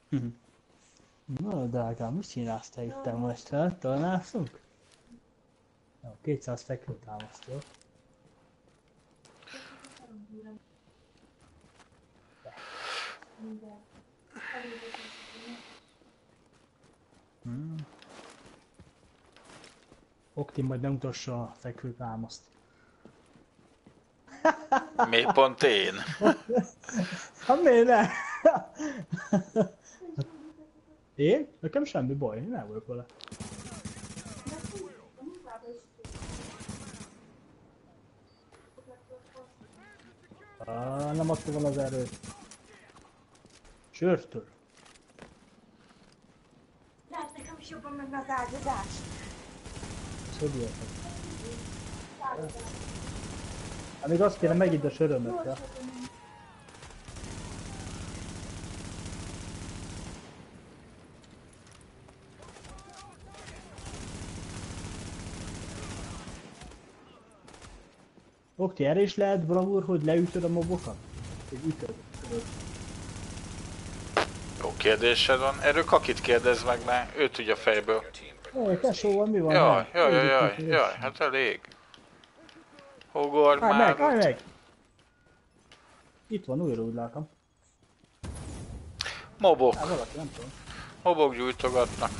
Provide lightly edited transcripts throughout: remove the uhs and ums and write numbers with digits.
Na, drágám, mit csinálsz te itt most? Találszunk? Jó, 200 fekvőtámaszt, jó? Optim majd bemutassa a fekvőtámaszt. Miért pont én? Hát miért ne? Én? Nekem semmi baj, én nem vagyok vele. Nem adta volna az erőt. Sörtől. Lehet nekem is jobban menne az ágyazás. Ez hogy érted? Hát még azt kéne megidd a sörömöt, ja? Okti, erre is lehet bravúr, hogy leütöd a mobokat? Hogy ütöd. Jó kérdésed van. Erről Kakit kérdezz meg, mert ő tudja fejből. Tesóval mi van? Jaj, hát elég. Hogor már... Állj meg! Itt van, újra úgy látom. Mobok. Valaki, nem tudom. Mobok gyújtogatnak.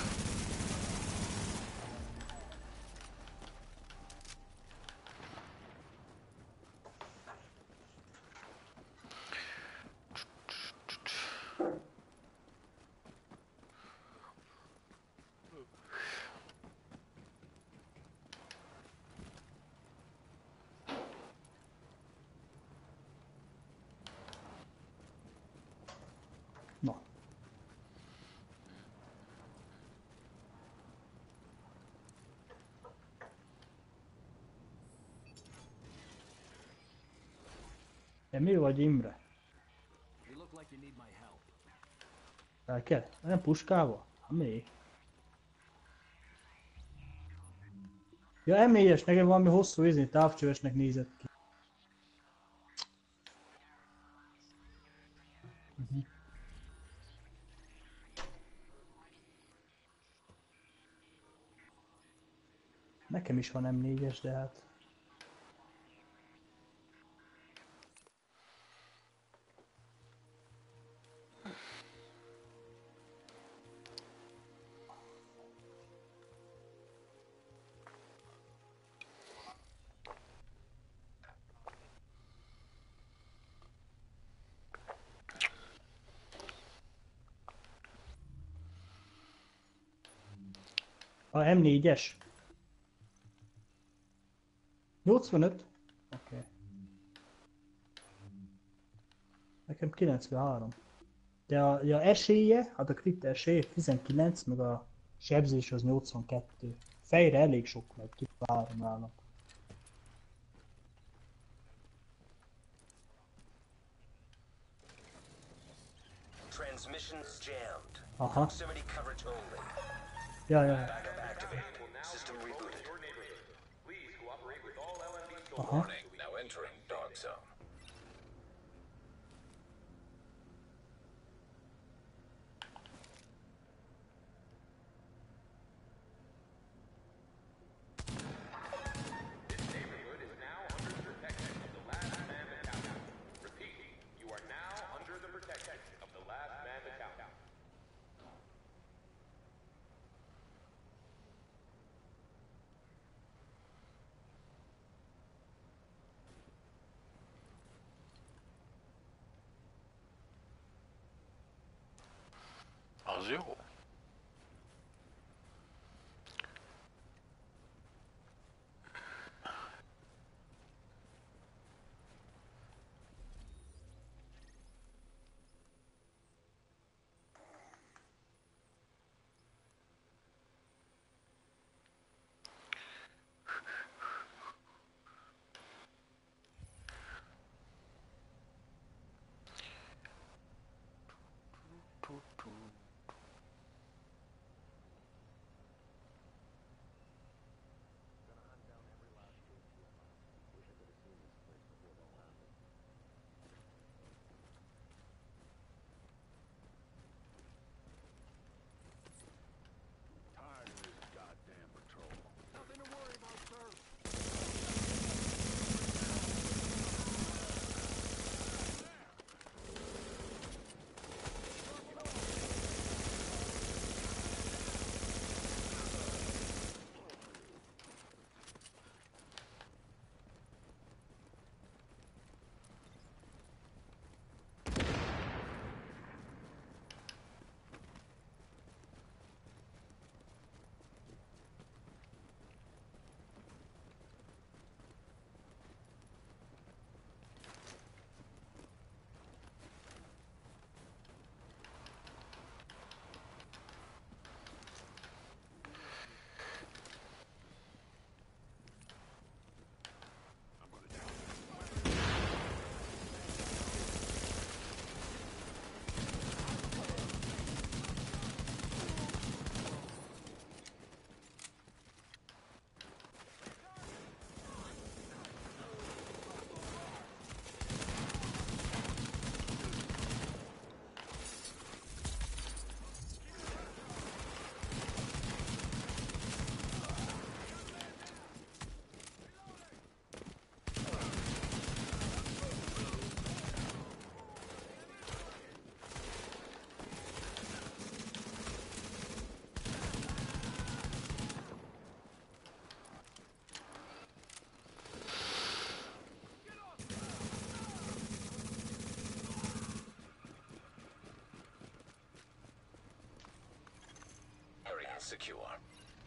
Na. De mi vagy, Imre? El kell? Nem puskával? Ha mi? Ja, M4-es, nekem valami hosszú távcsövesnek nézett ki. Nekem is van M4-es, de hát... A M4-es. 85? Oké. Nekem 93. De a esélye, hát a crit esélye 19, meg a sebzés az 82. Fejre elég sok meg, 93 nálam. Transmissions jammed. Aha. Proximity coverage only. Ja. Backup activated. System rebooted. Aha. Now entering dog zone. Az jó. secure.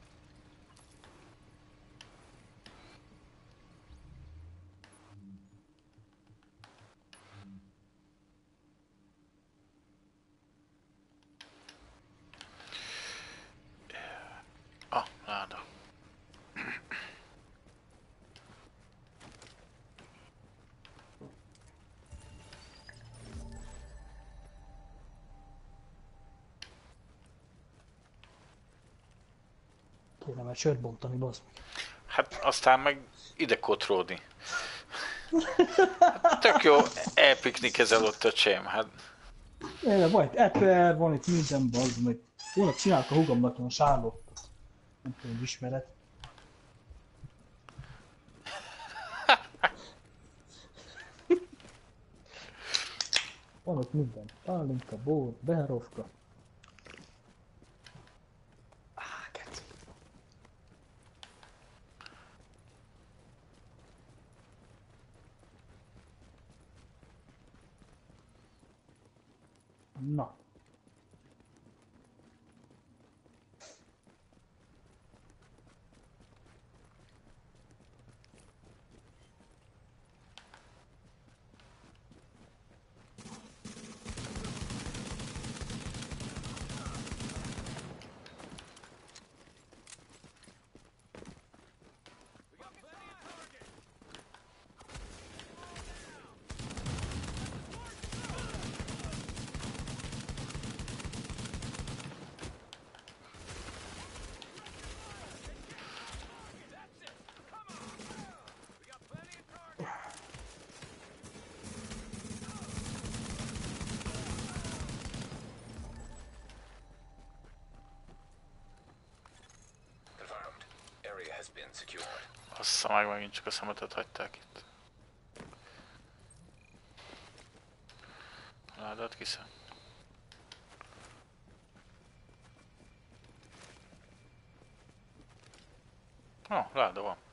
Ah, láda. Kéne már sört bontani, bazd meg. Hát aztán meg ide kotródni. Hát tök jó elpiknikezel ott a csém, hát. Van itt eper, van itt minden, bazd meg. Volna csinálok a húgomnak olyan sárlottot. Nem tudom, hogy ismered. Van ott minden. Pálinka, bor, beharovka. Keci. Na. Confirmed. Area has been secured. Assza meg megint csak a szemetet hagyták itt. Ládát kiszem. Láda van.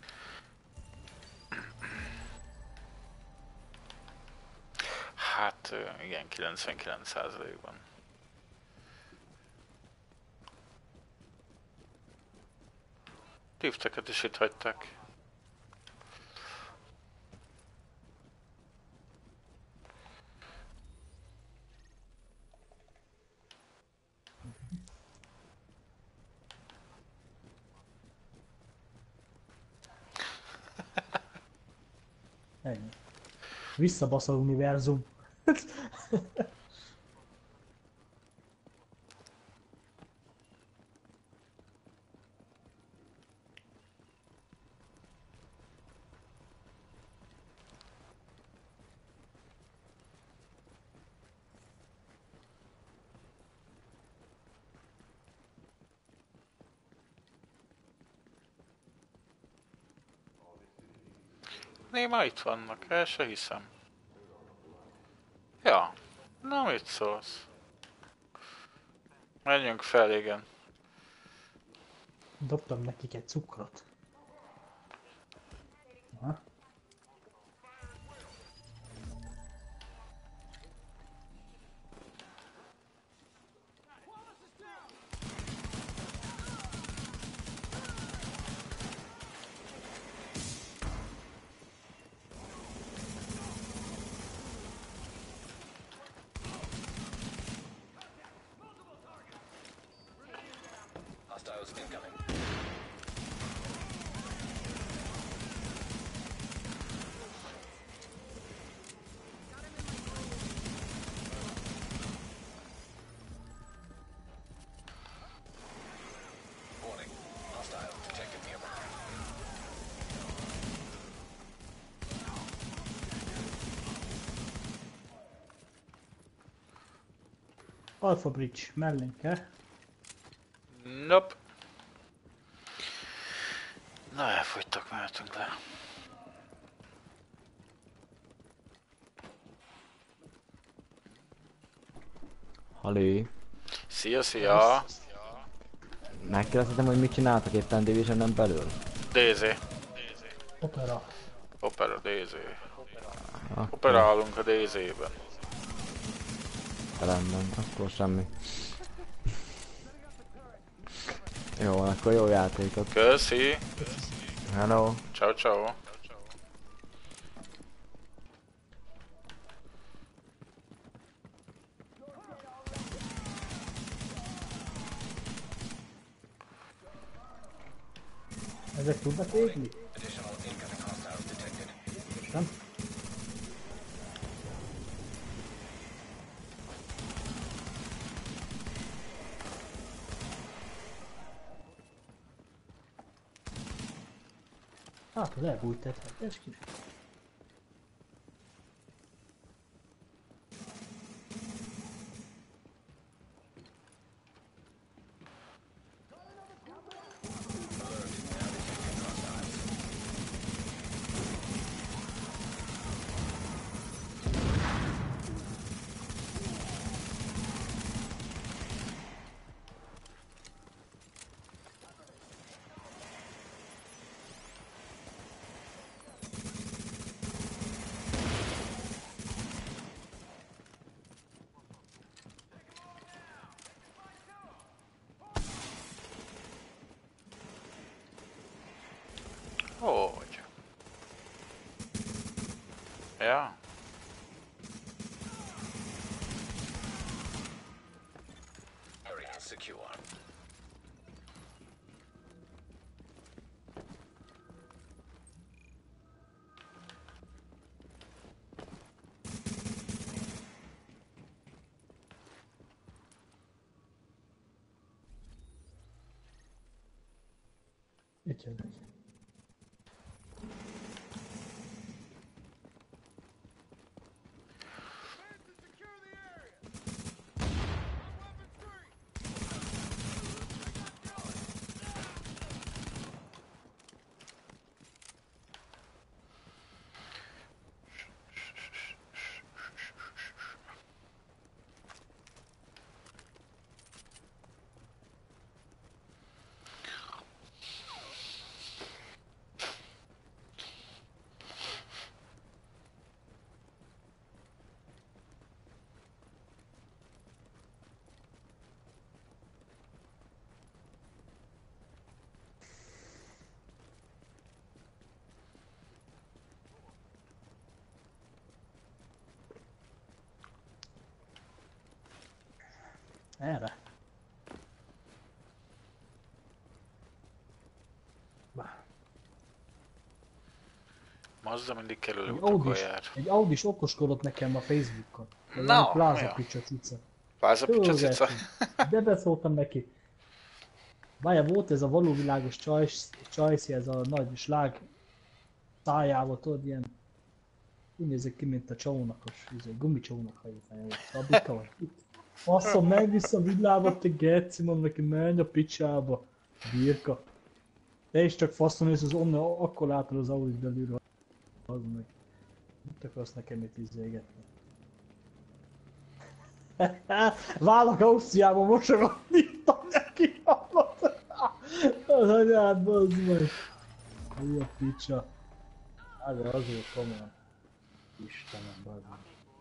Hát igen, 99%-ban. Lifteket is itt hagyták. Ennyi. Visszabasz az univerzum. Néma itt vannak, el se hiszem. Ja, na mit szólsz? Menjünk fel, igen. Dobtam nekik egy cukrot. Aha. Hostiles incoming. Warning. Hostile detected nearby. Alpha Bridge mellénke. Nope. Na, elfogytak, mehetünk le. Halé. Szia, szia! Megkérdezhetem, hogy mit csináltak éppen Division-en belül? DZ. Opera. Opera, DZ. Akkor Operálunk a DZ-ben. rendben, akkor semmi. Jó, akkor jó játékot. Köszi. Hello. Ciao, ciao. Ezek tudnak égni? Nem? Hát, az elbújt egy hetes kis. Hogy? Ja. Area secure. Itt jönnek. Erre. Mazda mindig kerül utakon jár. Egy Audis okoskodott nekem a Facebookon. Na, Plaza ja. Picsa cica. Pláza Picsa cica? De beszóltam neki. Várja, volt ez a valóvilágos csajszi, ez a nagy slág szájával, tudod, ilyen úgy nézek ki, mint a csónakos, gumicsónak hajófája volt. Szabika vagy itt. Faszom, megvisz a villába, te geci, mondom neki, menj a picsába. Birka. Te is csak faszom néz, az onnan akkor látod az Audit belülről. Az meg. Mit akarsz nekem itt izégetni? Vállak Ausztriában mosogatni, írtam neki, hallott. Az anyád, bazd meg. Mi a picsa? Azért komolyan. Istenem, bazd meg.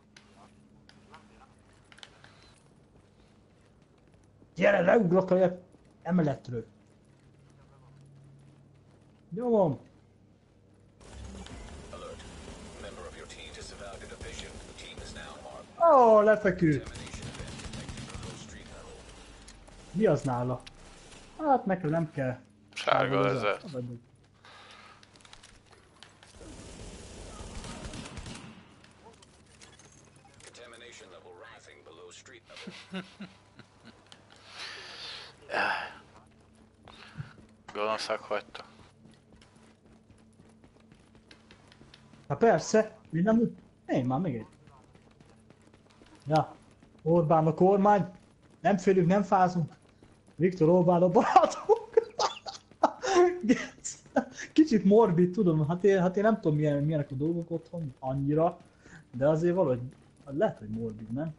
Gyere, leugrok a emeletről. Nyomom. Alert. Member of your team has survived a division. The team is now armed. Ó, lefeküdt. Termination event detected below street level. Mi az nála? Hát nekem nem kell. Sárga ezzel. Contamination level rising below street level. Gonoszak hagyta. Hát persze, mi nem úgy? Én már még egy. Ja, Orbán a kormány. Nem félünk, nem fázunk. Viktor Orbán a barátunk. Kicsit morbid, tudom, hát én nem tudom milyenek a dolgok otthon, annyira. De azért valahogy, lehet, hogy morbid, nem?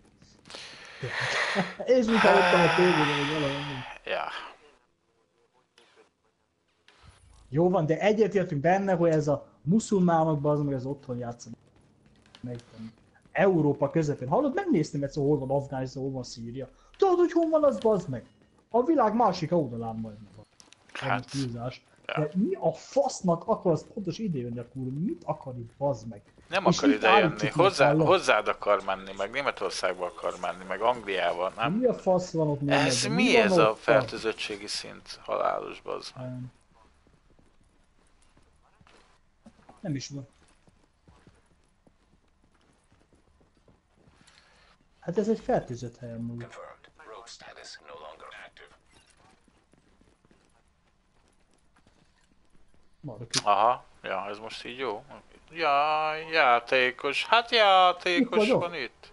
És mint hallottam a tévében, hogy valami. Ja. Jó van, de egyetértünk benne, hogy ez a muszulmánokban az meg az otthon játszanak. Európa közepén. Hallod, megnéztem egyszer, hol van Afganisztán, hol van Szíria. Tudod, hogy hol van az, bazd meg? A világ másik oldalán majd van. Hát, Túlzás. ja. De mi a fasznak akarsz pontos idejönni a kurva? Mit akar itt, bazd meg? Nem És akar itt ide jönni, állítsuk meg, hallod? hozzád akar menni, meg Németországba akar menni, meg Angliába, Mi nem? a fasz van ott még? Ez meg? mi van ez a ott? fertőzöttségi szint? Halálos bazd. Nem is van. Hát ez egy fertőzött helyen múlik. Confirmed. Rogue status no longer active. Marra ki. Aha, ja, ez most így jó. Ja, játékos, hát játékos Itt vagyok. van itt.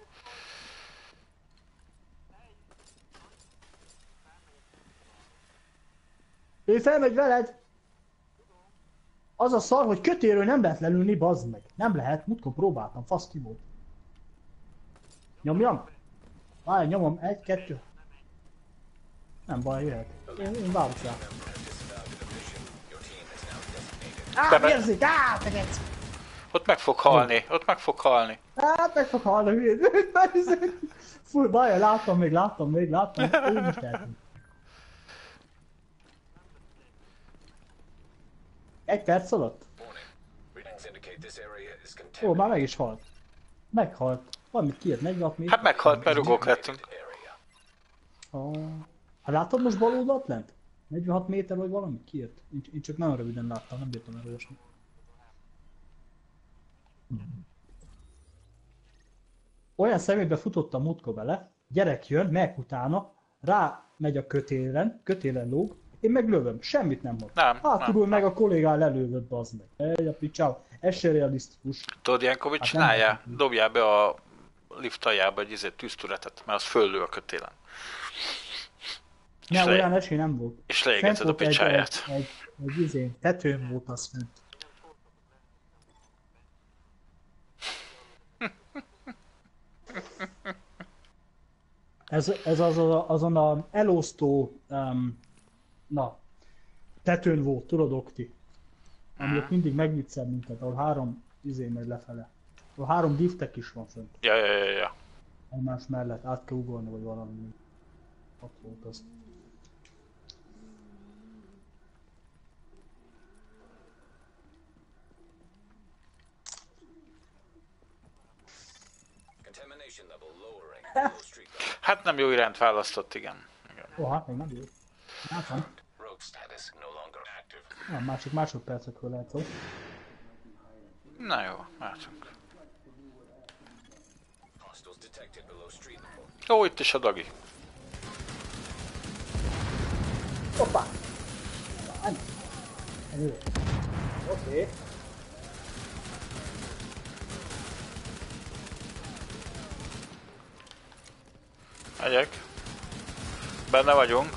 Ő felmegy veled! Az a szar, hogy kötéről nem lehet lelőni, bazd meg. Nem lehet, múltkor próbáltam, fasz ki volt. Nyomjam? Várj, nyomom, 1, 2. Nem baj, jöhet. Én várok rá. Bebe- Érzik, tegetsz! Ott meg fog halni, ott meg fog halni. Meg fog halni, hülyét. Fúj, baj, láttam még. Én is tehetem. 1 perc alatt? Warning. Readings indicate this area is Ó, contaminated már meg is halt. Meghalt. Valamit kijött, 46 méter. Hát meghalt, mert rugók lettünk. area. Hát látod most bal oldalt lent? 46 méter vagy valami kijött. Én csak nagyon röviden láttam, nem bírtam elolvasni. Olyan személybe futottam múltkor bele, gyerek jön, meg utána, rá megy a kötélen lóg, én meg lövöm, semmit nem mond. Nem, Hátulról nem. meg a kollégál lelővött, bazd meg. Egy a picsáv, ez se realisztikus. Tudod, ilyenkor mit Hát csinálja? nem. Dobjál be a lift aljába egy tűztüretet, mert az föllő a kötélen. Nem, le- olyan esély nem volt. És Fent leégeted a volt picsáját. egy tetőn volt az fent. Ez azon a elosztó, tetőn volt, tudod, Okti? Ami ott mindig megviccel minket, ahol 3 megy lefele. Ahol 3 giftek is van fönt. Ja. Egymás mellett át kell ugorni, vagy valami. Ott volt az. Contamination level lowering below street level. Hát nem jó iránt választott, igen. Ó, hát még nem jó. Látom. Rogue status no longer active. Nem, másik másodpercekről lehet szó. Na jó, látunk. Hostiles detected below street level. Ó, itt is a Dagi. Hoppá! Ennyi. Oké. Megyek. Benne vagyunk.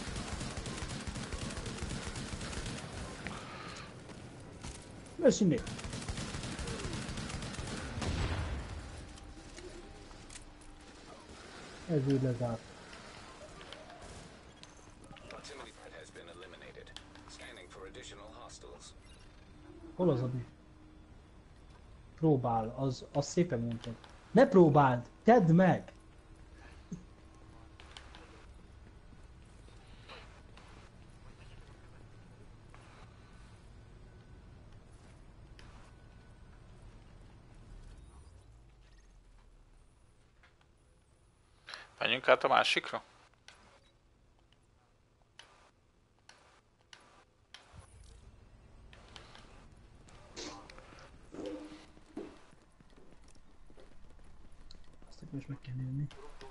Köszönjük. Ez úgy lezárt. Proximity threat has been eliminated. Scanning for additional hostiles. Hol az Abi? Próbál, az szépen mondtad. Ne próbáld, tedd meg! Menjünk át a másikra? Azt nekem is meg kell nézni.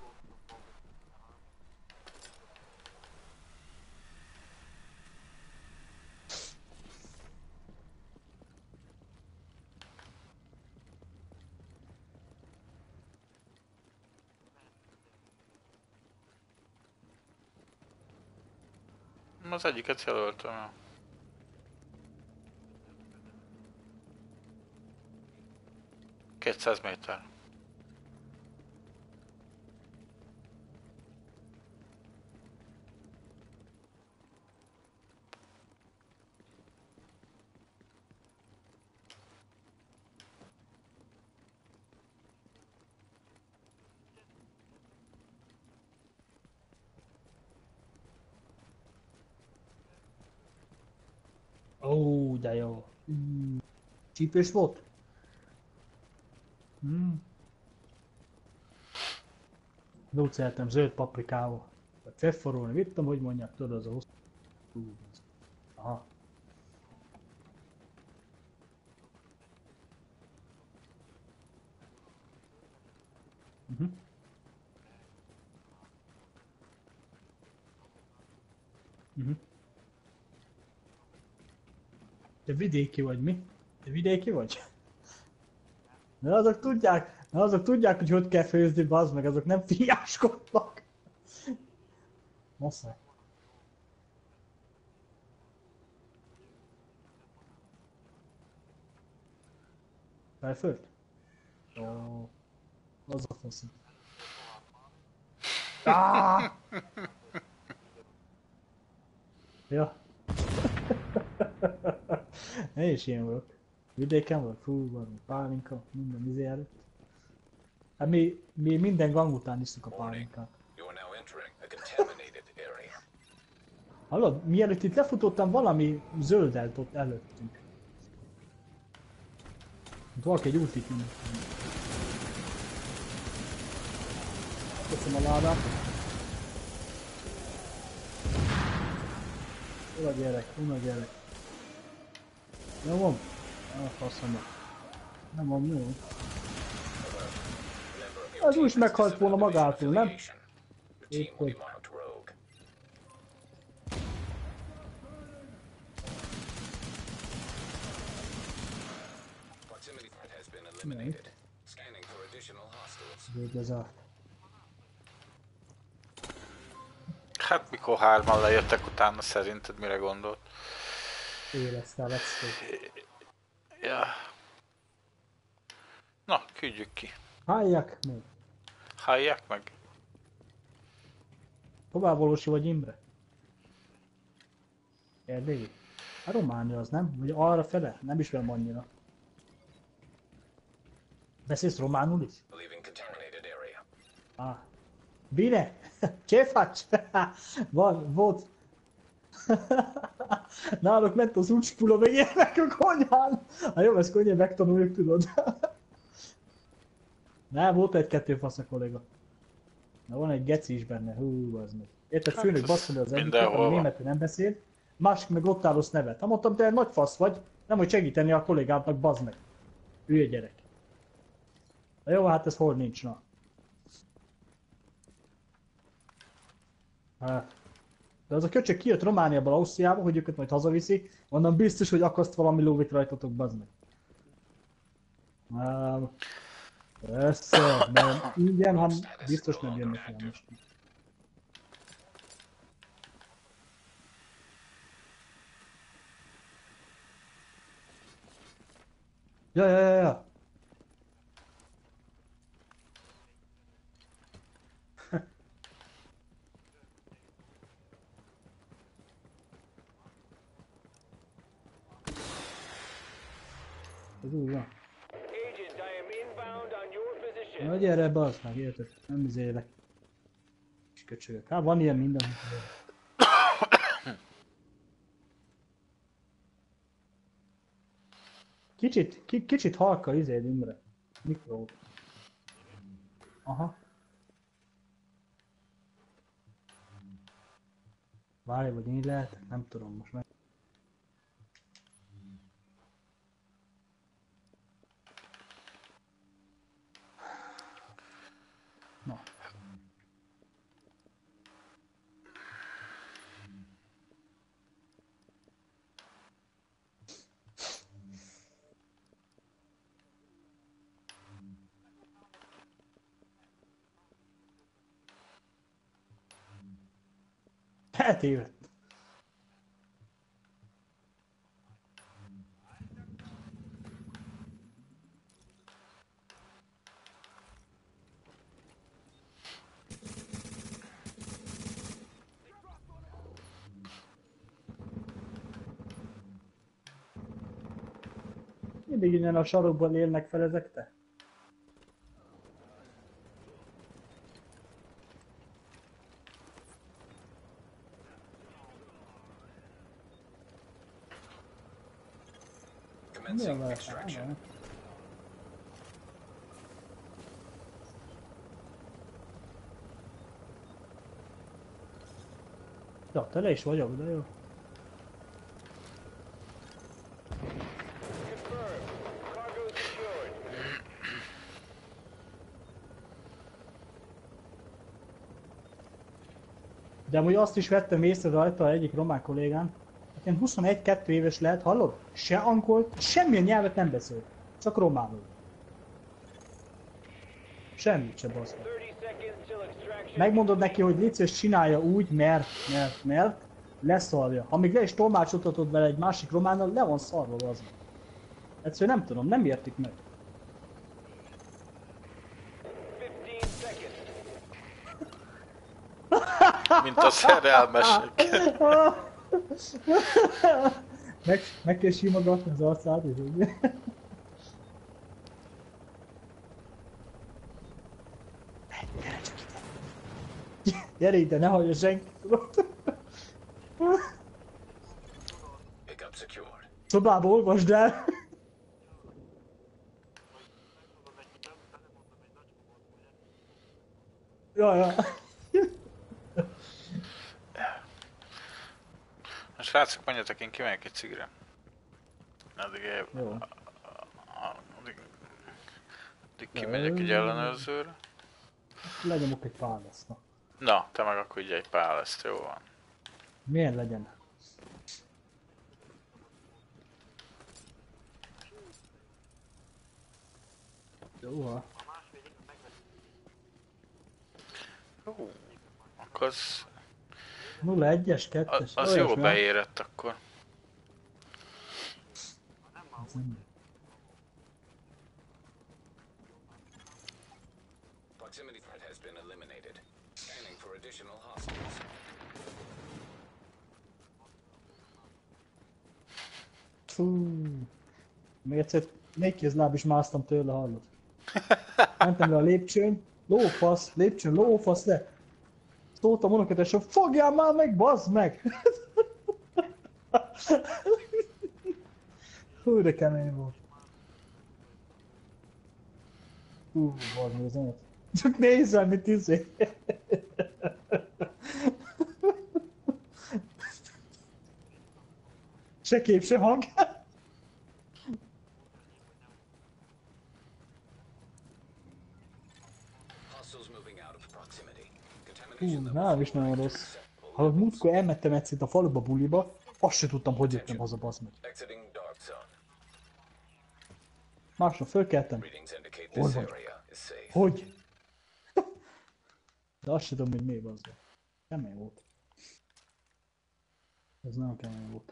Az egyiket jelöltem. 200 méter. Ó, de jó. Csípős volt? Lóceltem zöld paprikával. A cefforolni vittem, hogy mondják, tudod, az a hosszú. Aha. Te vidéki vagy mi? Te vidéki vagy? Azok tudják, hogy kell főzni, bazd meg, azok nem fiáskodnak. Nossa. Felföld? Ó, az a faszom. Ah! Ja. Én is ilyen vagyok. Vidéken vagyok, fú, van pálinka, minden izé előtt. Hát mi minden gang után iszunk a pálinkát. You're now entering a contaminated area. Hallod, mielőtt itt lefutottam, valami zöldelt ott előttünk. Ott valaki egy útit indult. Köszönöm a ládát. Hol a gyerek, hol a gyerek. Jó van? A faszomba. Nem van, jó. Az úgy is meghalt volna magától, nem? The team will be marked rogue. Proximity threat has been eliminated. Scanning for additional hostiles. Végre zárt. Hát mikor hárman lejöttek utána, szerinted mire gondolt? Érezte lesz. Ja. Na, küldjük ki. Hálják még. Hallják meg? Hová valósi vagy Imre? Erdélyi? A Románia az nem? Vagy arra fele? Nem ismerem annyira. Beszélsz románul is? Leaving contaminated area. Ah. Bine? Ce faci? Volt. Náluk ment az úcspula, meg ilyenek a konyhán. Hát jó, ezt könnyen megtanuljuk, tudod. Nem, volt egy-kettő fasz a kolléga. Na van egy geci is benne, hú, az meg. Érted, Hát főnök ez basszolja az egyiket, mindenhol ami van. németül nem beszél, másik meg ott áll rossz nevet. Hát mondtam, te nagy fasz vagy, nem hogy segíteni a kollégámnak, bazd meg. Hülye gyerek. Na jó, hát ez hol nincs, na. Hát. De az a köcsög kijött Romániából, Ausztriába, hogy őket majd hazaviszi, onnan biztos, hogy akaszt valami lóvit rajtatok, bazd meg. Persze, de ingyen, ha biztos nem jönnek el most. Ja. Ez úgy van. Agent, I am inbound on your position. Na gyere, bazd meg, érted? Nem izélek. Kis köcsögök. Hát van ilyen minden. Kicsit halka izéd, Imre. Mikro. Aha. Várj, vagy így lehet? Nem tudom most meg. Na. Eltévedt. Mindig innen a sarokban élnek fel ezek te? Commencing vele? extraction. Ja, tele is vagyok, de jó. Confirmed. Cargo secured. De amúgy azt is vettem észre rajta egyik román kollégán, ilyen 21-2 éves lehet, hallod? Se angolt, semmilyen nyelvet nem beszél. Csak románul. Semmit se basz meg. 30 seconds till extraction. Megmondod neki, hogy légy szíves, csinálja úgy, mert leszarja. Ha még le is tolmácsoltatod vele egy másik románnal, le van szarva az. Egyszerűen nem tudom, nem értik meg. 15 seconds. Mint a szerelmesek. Meg kell simogatni az arcát, és úgy. Gyere csak ide! Gyere ide, ne hagyja senki, tudod? Pickup secured. Szobába olvasd el! Ja. Na srácok, mondjatok, én kimegyek egy cigre. Addig, Jó. addig kimegyek egy ellenőrzőre. Lenyomok egy páleszt. Na, te meg akkor ugye egy pál, ezt jó van. Milyen legyen? Jó, Akkor az 0-1-es, 2-es. az jól beérett akkor. Proximity threat has been eliminated. Scanning for additional hostiles. Fú. Még egyszer 4 kézláb is másztam tőle, hallod? Mentem le a lépcsőn, lófasz, lépcsőn, lófasz le. Szóltam unokatesem, fogjál már meg, bazd meg! Hú, de kemény volt. Hú, bazd meg az enyet. Csak nézzel, mit izé. Se kép, se hang. Hostiles moving out of proximity. Hú, Contamination level nálam is nagyon rossz. Ha múltkor elmentem egyszer a faluba buliba, azt se tudtam, hogy jöttem haza, bazd meg. exiting dark zone. Másnap fölkeltem. Readings indicate Hol this vagy? area is safe. Hogy? De azt se tudom, hogy mi bazd meg. Kemény volt. Ez nagyon kemény volt.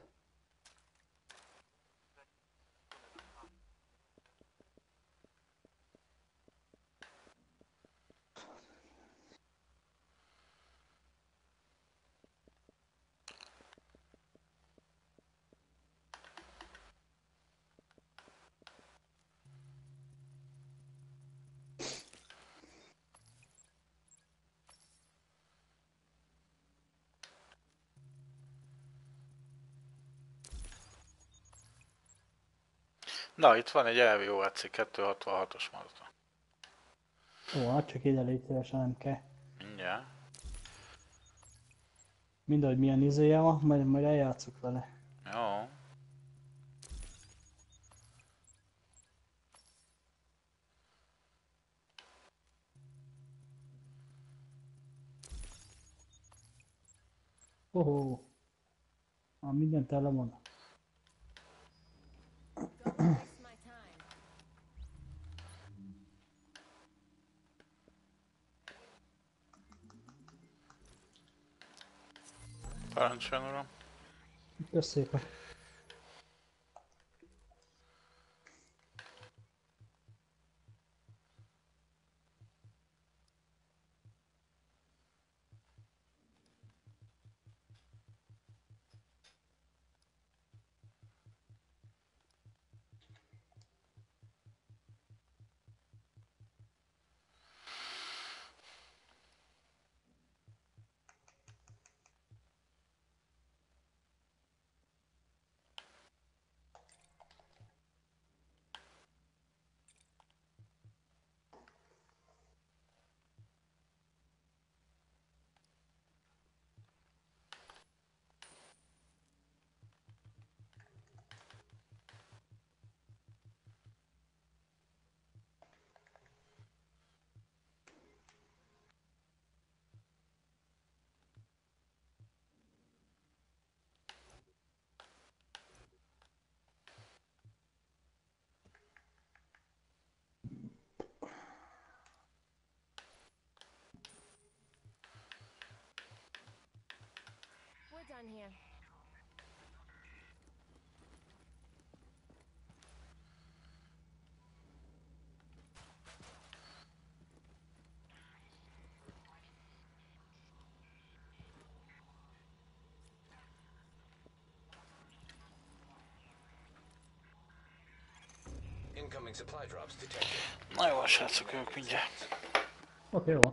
Na, itt van egy LVOAC 266-os mazda. Ó, hát csak ide légy szívesen, nem kell. Mindjárt. Mindegy, milyen izéje van, majd eljátszok vele. Jó. Ohó. Minden tele van. Parancsoljon, uram. Kösz szépen. done here. Incoming supply drops detected. Na jó, srácok, jövök mindjárt. Oké, jó.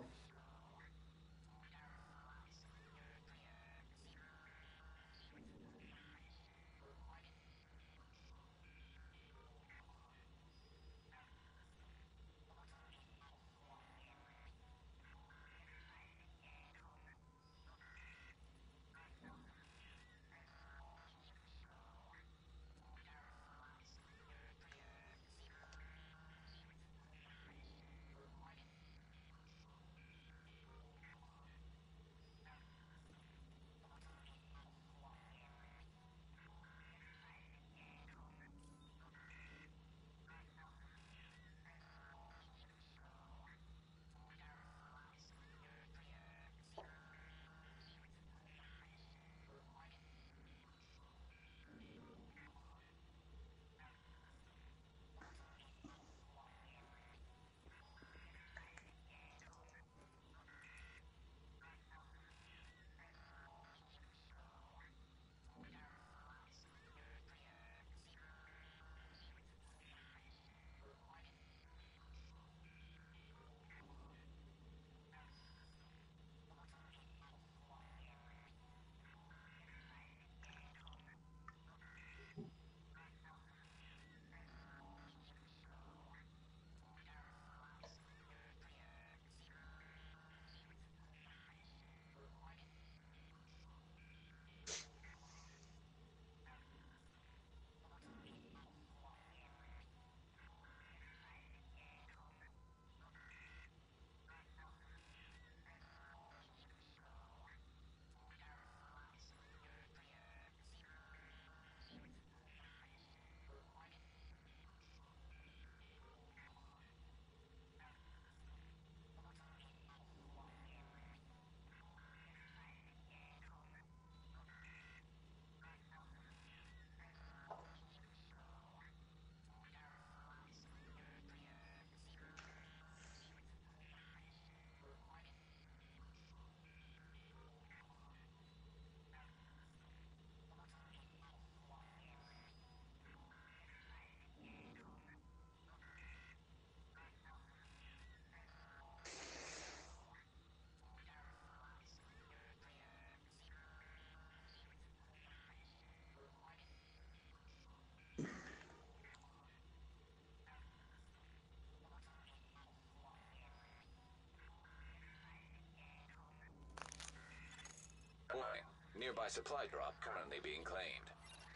Warning. Nearby supply drop currently being claimed.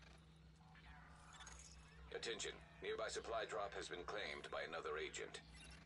Attention. Nearby supply drop has been claimed by another agent.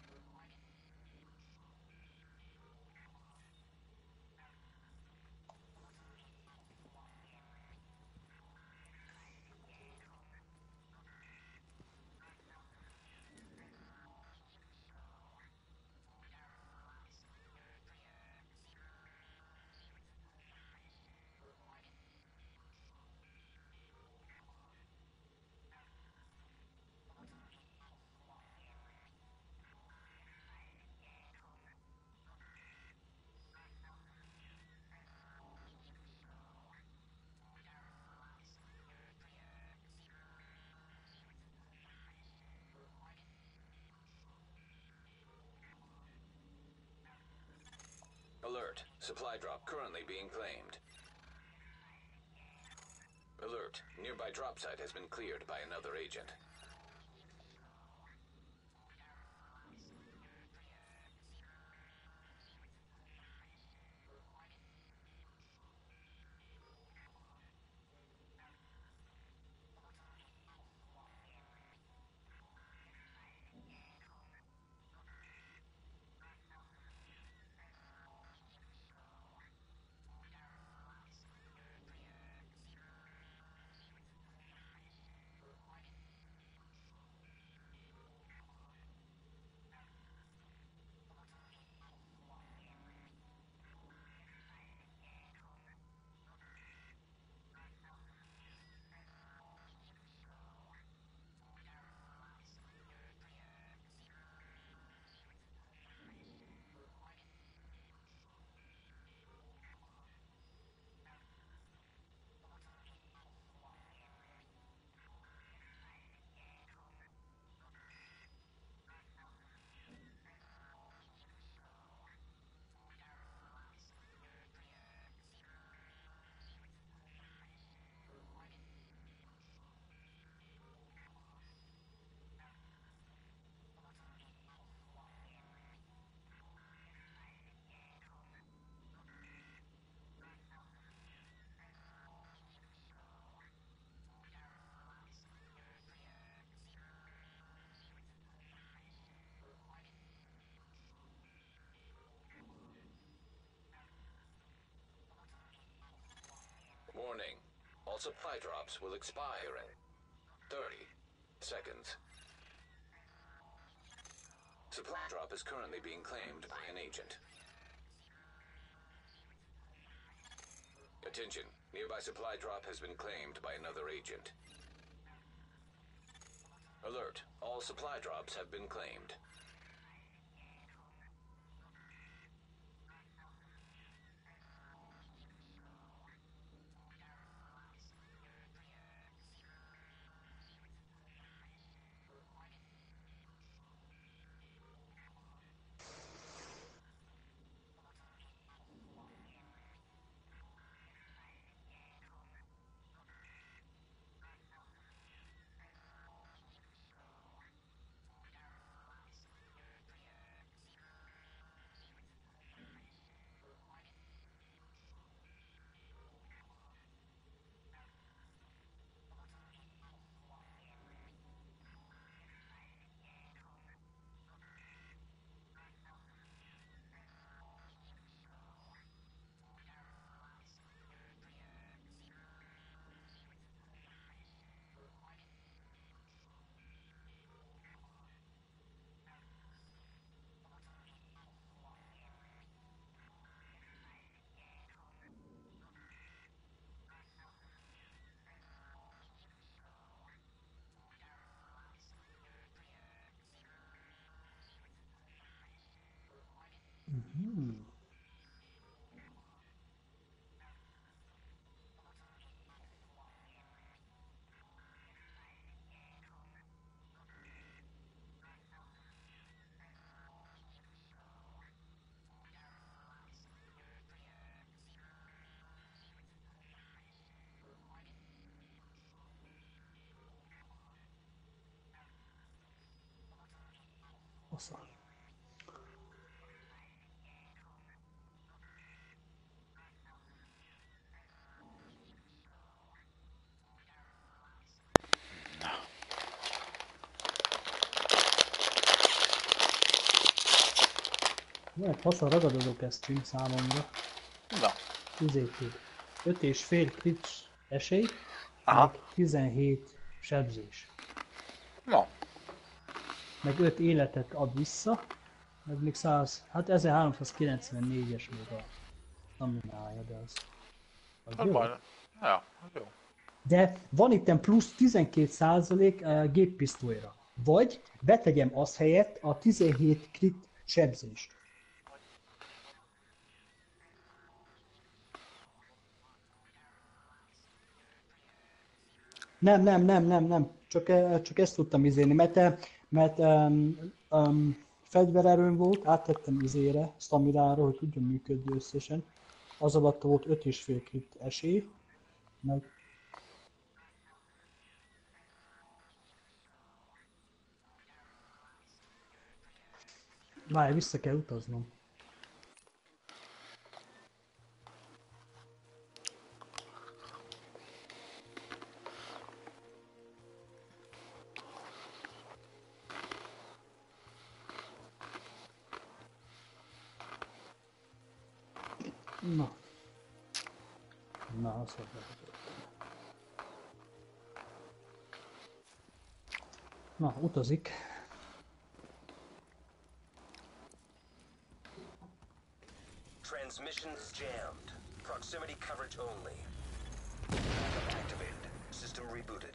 Alert. Supply drop currently being claimed. Alert. Nearby drop site has been cleared by another agent. supply drops will expire in 30 seconds. Supply drop is currently being claimed by an agent. Attention, nearby supply drop has been claimed by another agent. Alert, all supply drops have been claimed. Faszal. Milyen fasz a ragadozó stream számomra. Na. Izét tud. 5,5 crit esély, Aha. meg 17 sebzés. Na. Meg 5 életet ad vissza, meg még 100, hát 1394-es még a staminája, de az Az jó. baj. Ja, az jó. De van itt plusz 12% géppisztolyra. Vagy betegyem az helyett a 17 crit sebzést. Nem. Csak ezt tudtam izélni, mert fegyvererőm volt, áttettem izére, staminára, hogy tudjon működni összesen. Az alatt volt 5,5 crit esély, meg várj, vissza kell utaznom. Na. Na, azt mondom. Na, utazik. Transmissions jammed. Proximity coverage only. Backup activated. System rebooted.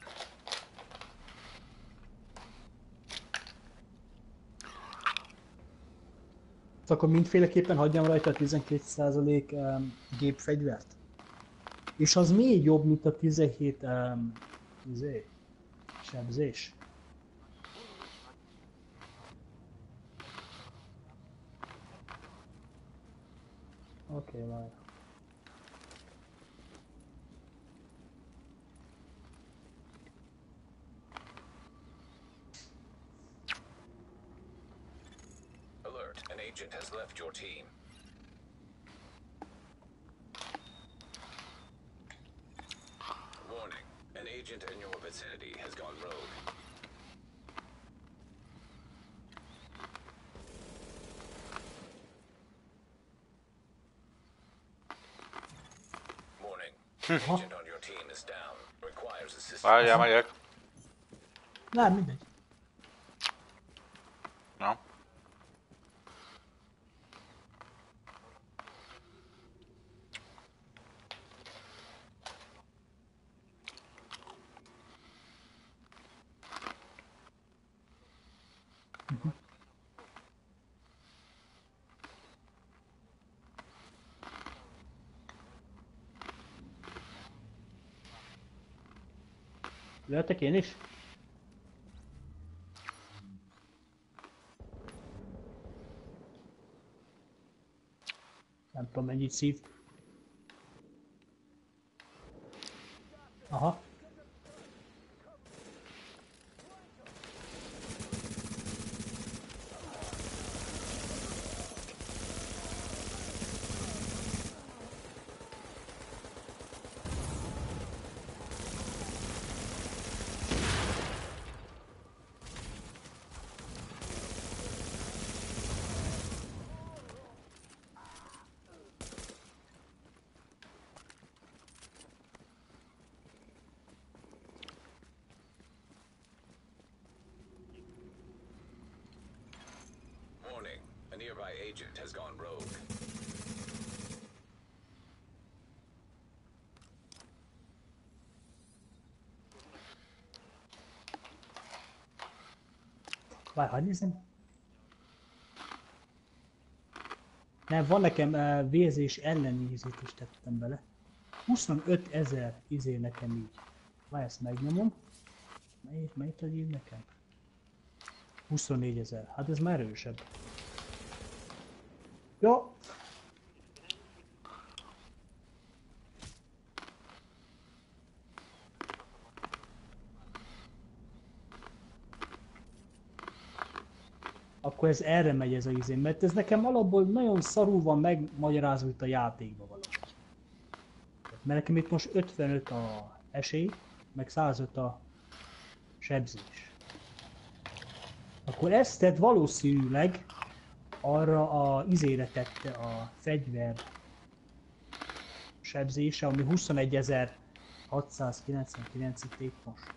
Akkor mindféleképpen hagyjam rajta a 12% gépfegyvert. És az még jobb, mint a 17 sebzés. Oké, várj. Alert, an agent has left your team. Warning, an agent in your vicinity has gone rogue. Warning, an agent on your team is Várjál, megyek. Nem, mindegy. Na. Jöttek én is? Nem tudom mennyit szív. Aha. Warning, a nearby agent has gone rogue. Várj, hadd nézem. Nem, van nekem vérzés elleni izét is tettem bele. 25 000 izé nekem így. Várj, ezt megnyomom. Melyik ír nekem? 24 000. Hát ez már erősebb. Jó. Akkor ez erre megy ez a izé, mert ez nekem alapból nagyon szarul van megmagyarázva itt a játékban valahogy. Mert nekem itt most 55 a esély, meg 105 a sebzés. Akkor ezt tett valószínűleg arra a izére tette a fegyver sebzése, ami 21.699 itt most.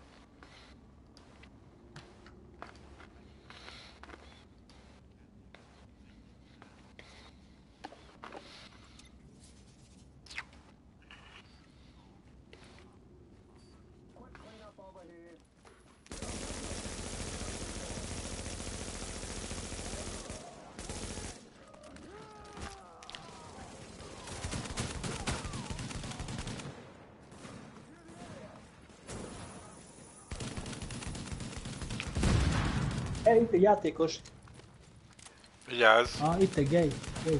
Itt egy játékos. Vigyázz. Itt egy gay.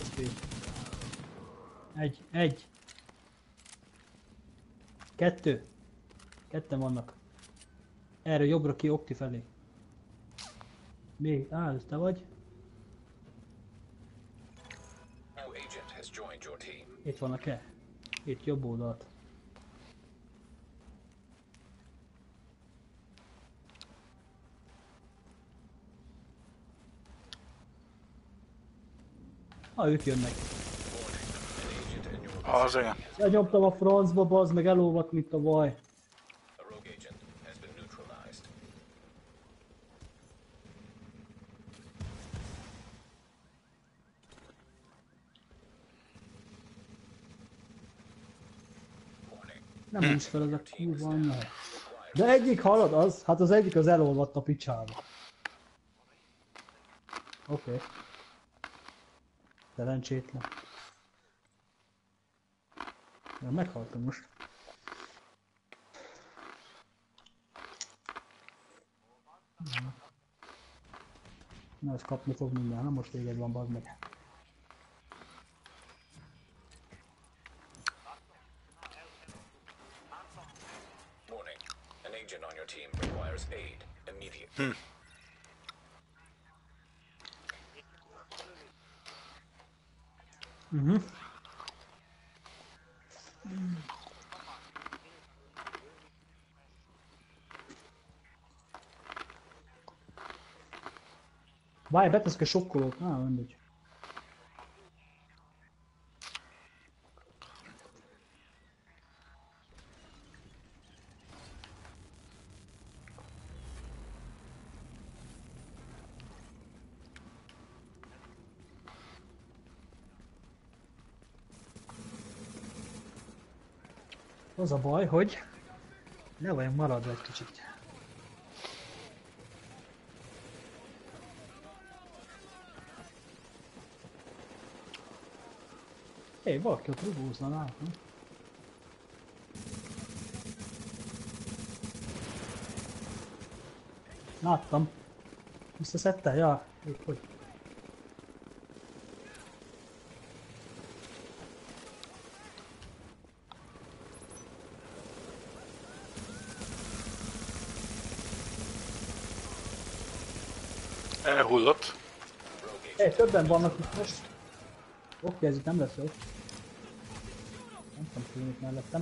Egy. Ketten vannak. Erre jobbra ki, Okti felé. Mi? Ez te vagy? New agent has joined your team. Itt vannak-e? Itt jobb oldalt. Ők jönnek. Az igen. Lenyomtam a francba, bazd meg, elolvadt, mint a vaj. A rogue agent has been neutralized. Warning. Nem is fel ez a kurva anyja. De egyik halad az, hát az egyik az elolvadt a picsába. Oké. Szerencsétlen. Ja, meghaltam most. Na, ezt kapni fog minden, ha most véged van, bazd meg. Warning. An agent on your team requires aid immediately. Várj, beteszek a sokkolót. Mindegy. Az a baj, hogy le vagyunk maradva egy kicsit. Hé, valaki ott rugózna nálam. Láttam. Visszaszedte? Ja, épp hogy. Elhullott. Hé, többen vannak itt most. Oké, ez itt nem lesz jó. Nem tudom, ki van itt mellettem.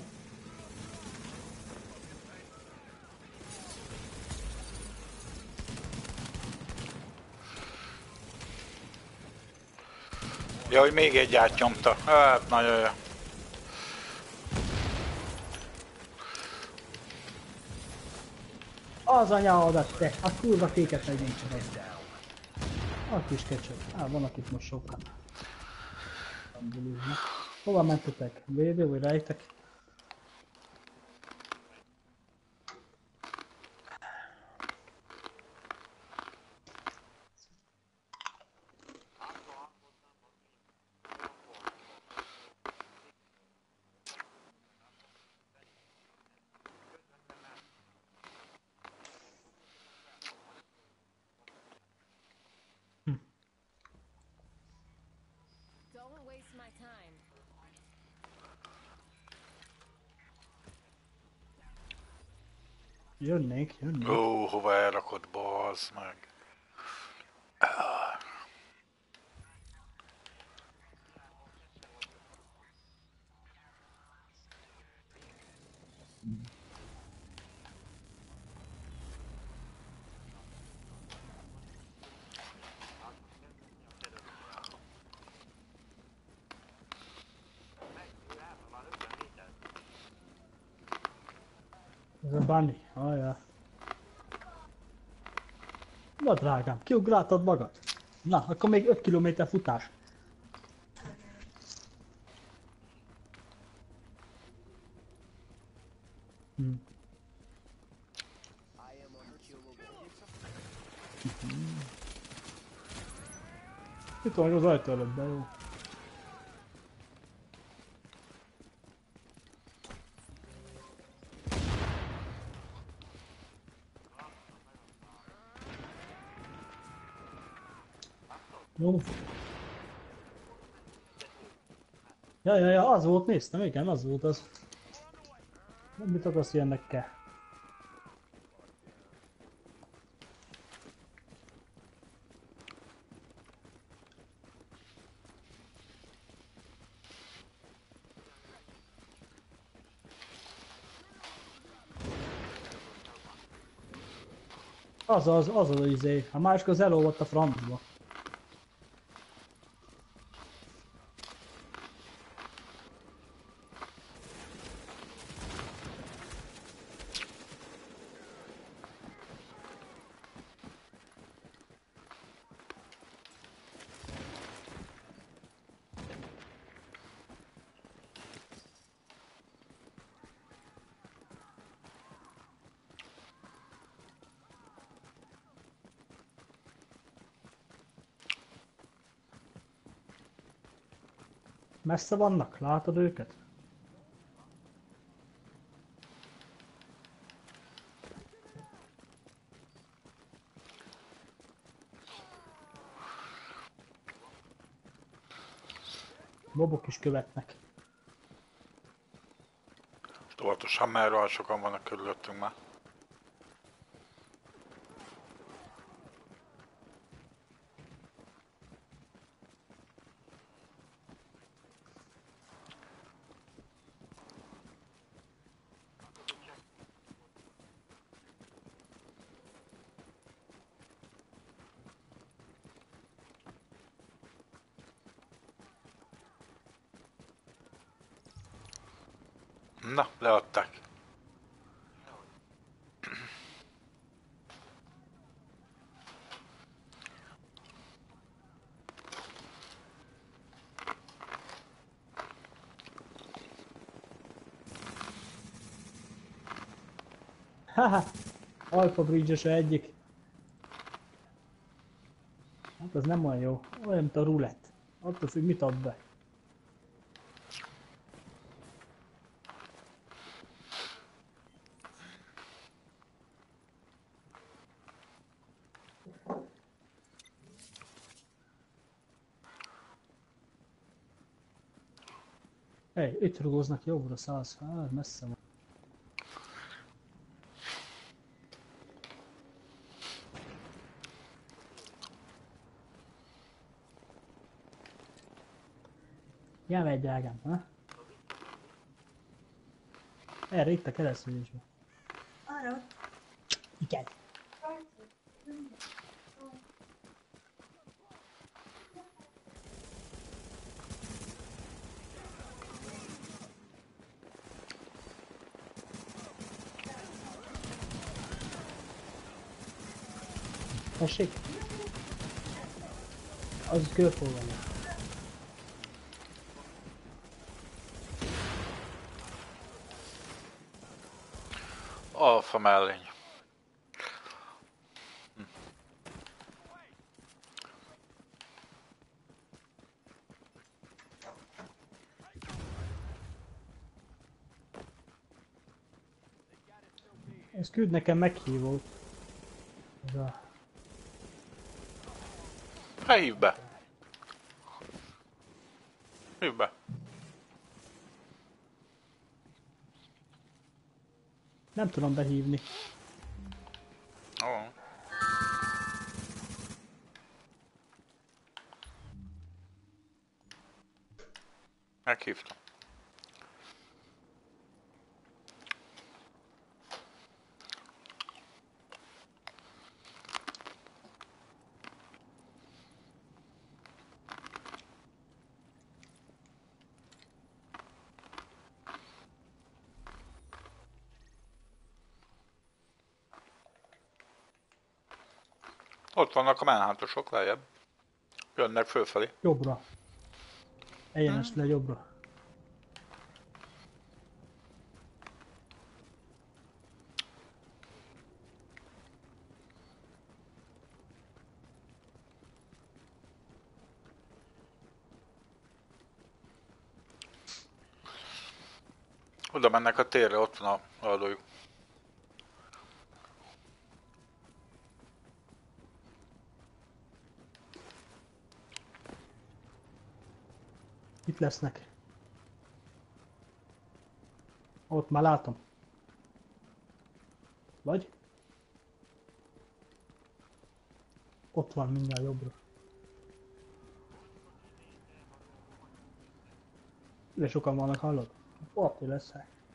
Jaj, még egy átnyomta. Hát, nagyon jó. Az anyáodat te! A kurva kéket megyünk csak egy. A kis kecsök. Vannak itt most sokan. Hova mentetek? Védő vagy rejtek? Don't waste my time. Jönnék. Ó, hova elrakod, bazd meg. Ez a bunny. Ajjá. Na drágám, kiugráltad magad? Na, akkor még 5 km futás. Itt van az ajtó előtt, de jó. Jó. Ja, az volt, néztem, igen, az volt az. Nem mit akarsz, ilyennek kell. Az izé. A másik az elolvadt a francba. Messze vannak? Látod őket? Mobok is követnek. Tudatosan, mert olyan sokan vannak körülöttünk már. Na, leadták. Haha! Alpha Bridge-es egyik. Hát az nem olyan jó. Olyan, mint a rulett. Attól függ, mit ad be. Hey, itt rugóznak jobbra 100. Hát messze van. Járj, drágám, ha? Erre itt a keresztülésben. Arra ott. Igen. Tessék? Az körforgalmi. Alfa mellény. Ez küld nekem meghívót. Ez a... Hát hívd be. Hívd be. Nem tudom behívni. Ó. Meghívtam. Ott vannak a menhátosok lejjebb. Jönnek fölfelé. Jobbra. Egyenes le jobbra. Oda mennek a térre, ott van a adójuk. Itt lesznek. Ott már látom. Vagy? Ott van mindjárt jobbra. De sokan vannak, hallod? Ott lesz.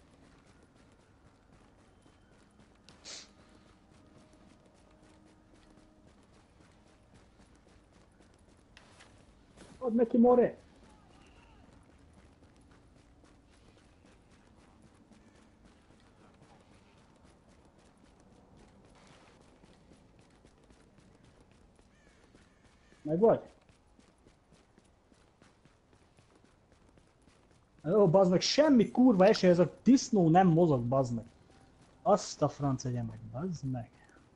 Add neki, more! Meg vagy? Ó, bazd meg, semmi kurva esély, ez a disznó nem mozog, bazd meg. Azt a franc egye meg, bazd meg.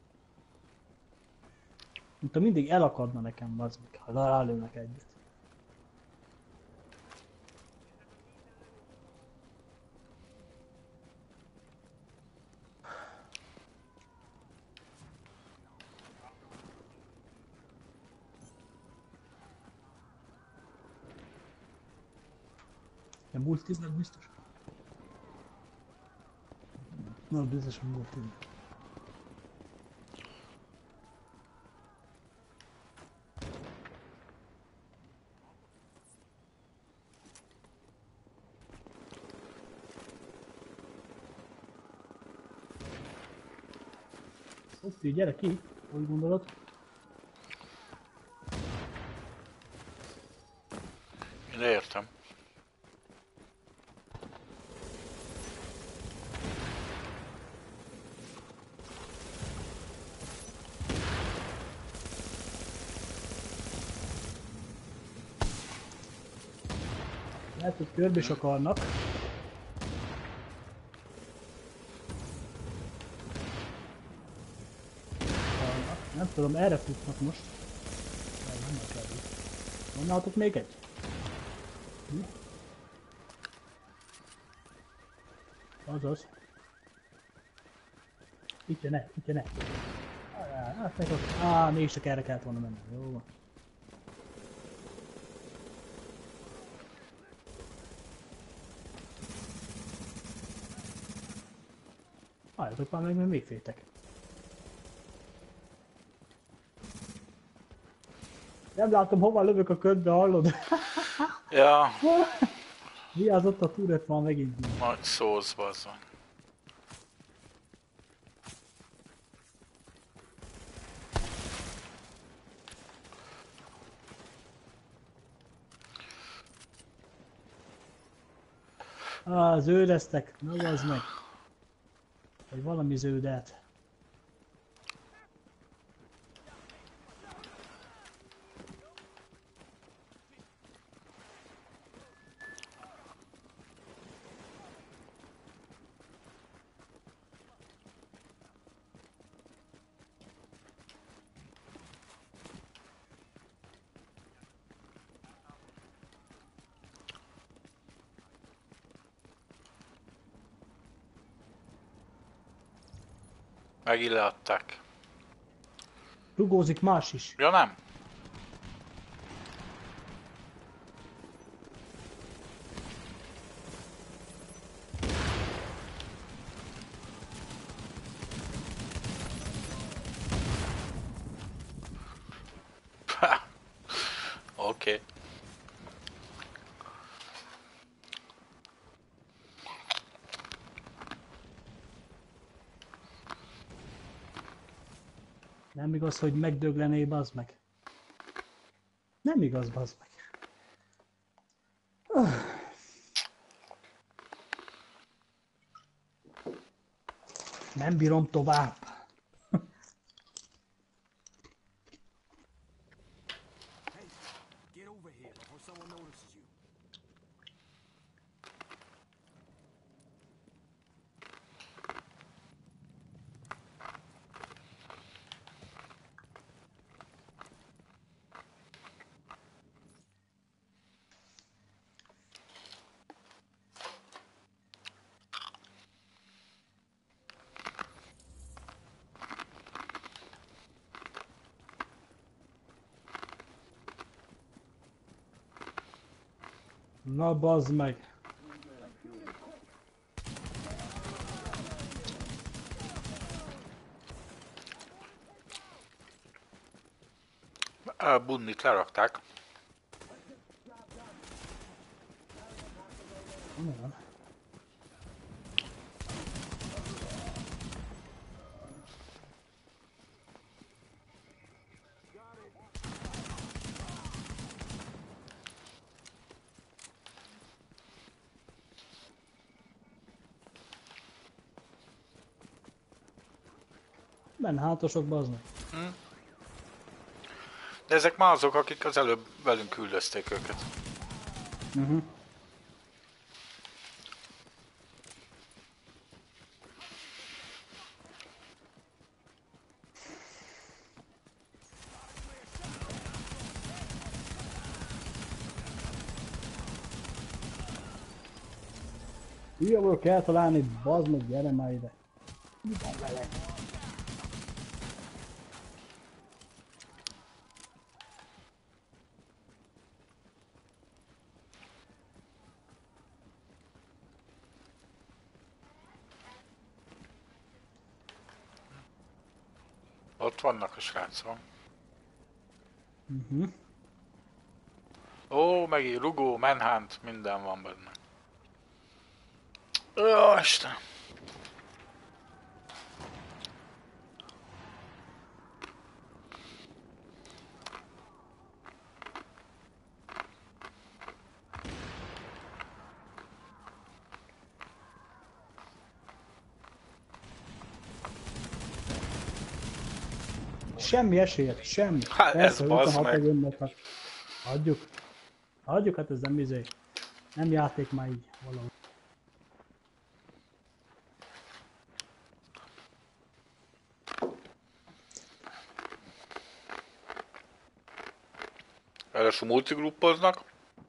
Mint mindig elakadna nekem, bazd meg, ha rálőnek egyet. Ja, multiznak biztos? Na, biztos, hogy multiznak. Szofi, gyere ki, hogy gondolod? Én értem. Lehet, hogy körbe is akarnak. Nem tudom, erre futnak most. Nem kell. Van nálatok még egy? Azaz. Itt jön. Hát meg ott. Mégis csak erre kellett volna menni. Jó van. Álljatok már meg, mert még féltek. Nem látom, hova lövök a ködbe, hallod? Ja, Vigyázz, ott a turret van megint. nagy szósz, bazzon. Zöldeztek, na az meg. Vagy valami zöldet. Megint leadták. Rugózik más is. Ja nem? Oké. Nem igaz, hogy megdöglené, bazd meg. Nem igaz, bazd meg. Nem bírom tovább. Get over here before someone notices you. Na bazd meg. A Bunnit lerakták. Men hátosok, bazd meg. De ezek már azok, akik az előbb velünk küldözték őket. Hülye vagyok eltalálni, bazd meg, gyere már ide. Mi van vele? Ott vannak a srácok. Ó, megint rugó, manhunt, minden van benne. Ó, Isten! Semmi esélyed, semmi. Hát ez Persze, bazd utána meg. jönnek, hát. Hagyjuk. Hagyjuk, hát ez nem izé. Nem játék már így valahogy. Először multigruppoznak.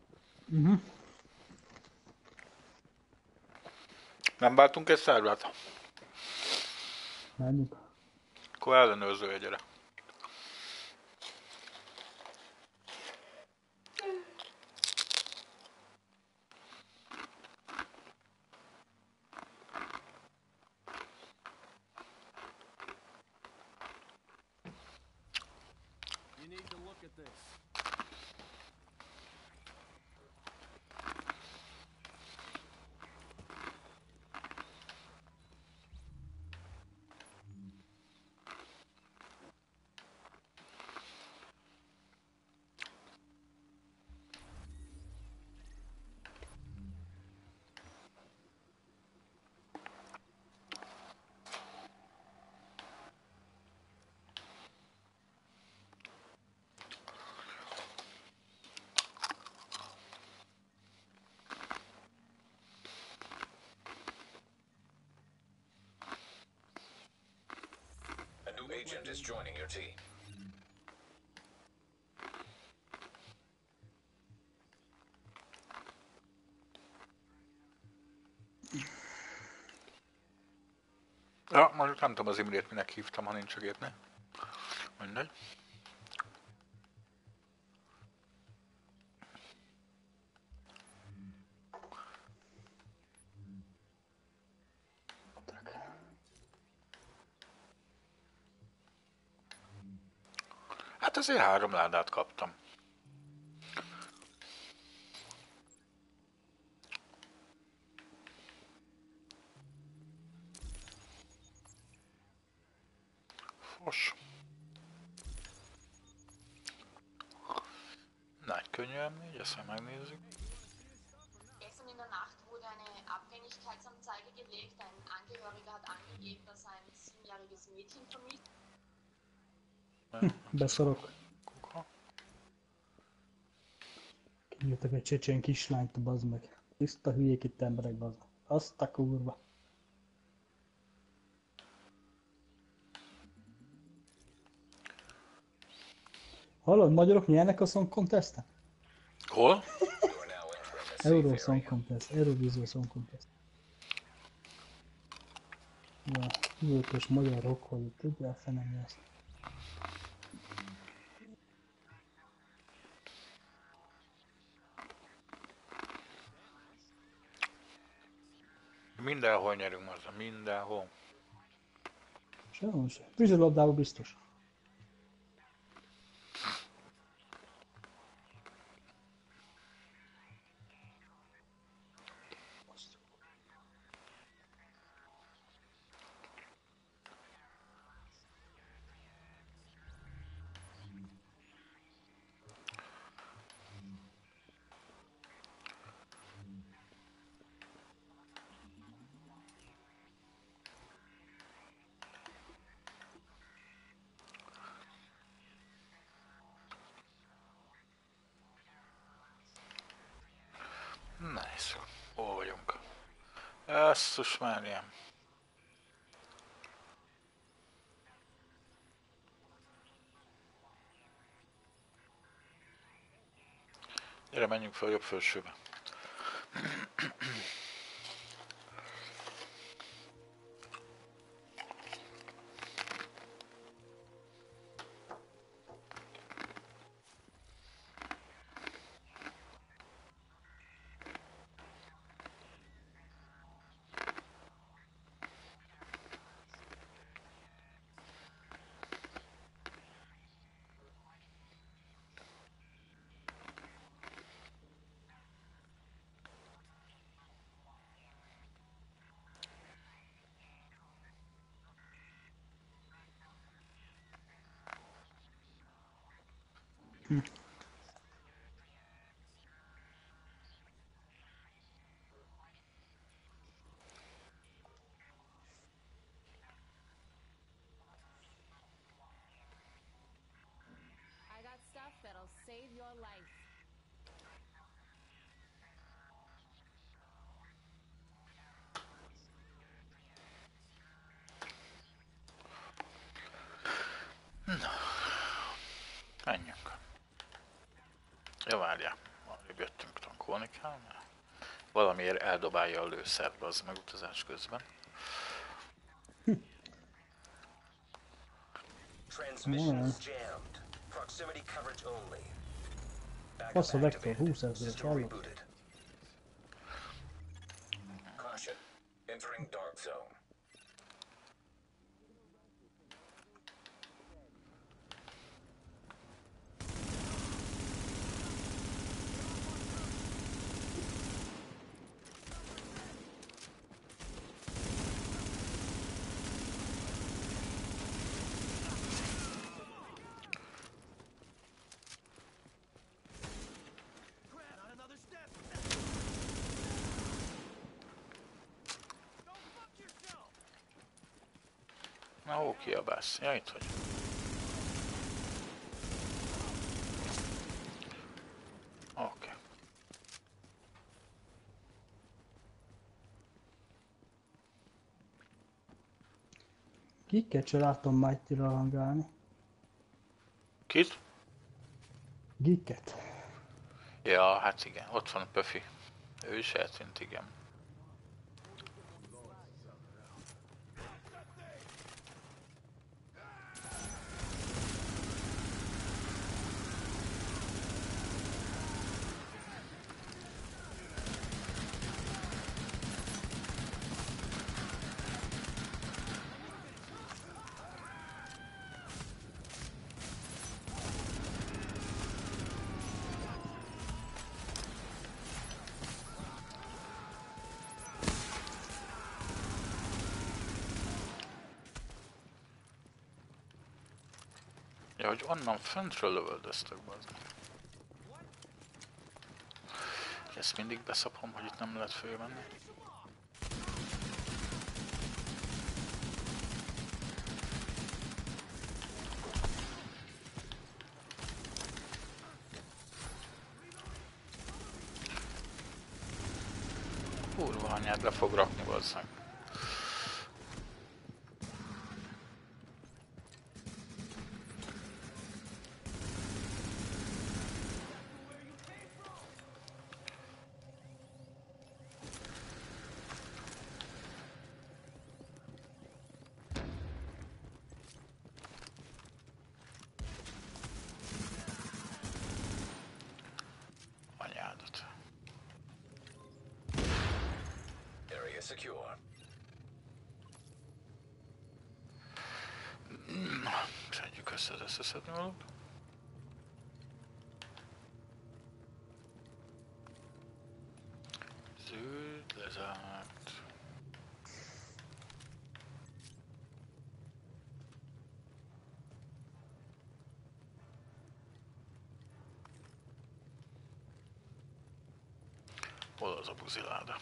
Nem váltunk egy szervet? Menjünk. Akkor ellenőrző gyere. A new agent is joining your team. Ja, mondjuk nem tudom az Imrét minek hívtam, ha nincs a gépnél. Mindegy. Hát azért 3 ládát kaptam. Fos. Nagy könnyű, ezt megnézzük. Gestern in der Nacht wurde eine Abhängigkeitsanzeige gelegt. Ein Angehöriger hat angegeben, dass er ein 7-jähriges Mädchen vermisst. Beszarok. Kinyújtak egy csecsén kislányt, bazd meg. Tiszta hülyék itt emberek, bazd. Azt a kurva. Hallod, magyarok nyernek a Song Contest-en? Hol? You're now entering a safe Euro area. Song Contest, Eurovízió Song Contest. Ja, üvöltös magyar rock vagy, tudjál fenem ezt. Mindenhol nyerünk az, mindenhol. Sehol sem. Vízilabdában biztos. Nice. Hol vagyunk? Esszus Máriám. Gyere, menjünk fel a jobb felsőbe. I got stuff that'll save your life. Menjünk. Ja, várjál. Arrébb jöttünk, tankolni kell. Valamiért eldobálja a lőszert az meg utazás közben. Transmissions jammed. Proximity coverage only. Backup Passz a vektor, activated. 20 000-es System hallod? rebooted. Caution. Entering dark zone. Na, ó, kiabálsz. Ja, itt vagy. Oké. Kiket se látom Mighty-ra hangálni. Kit? Giket. Ja, hát igen. Ott van a Puffy. Ő is eltűnt, igen. Ja, hogy onnan föntről lövöldöztök, bazd. Ezt mindig beszapom, hogy itt nem lehet fölmenni. Kurva anyád, le fog rakni, bazzag. Anyádat. Area secure. Szedjük össze az összeszedni valót. Zöld, lezárt. Hol az a buziláda?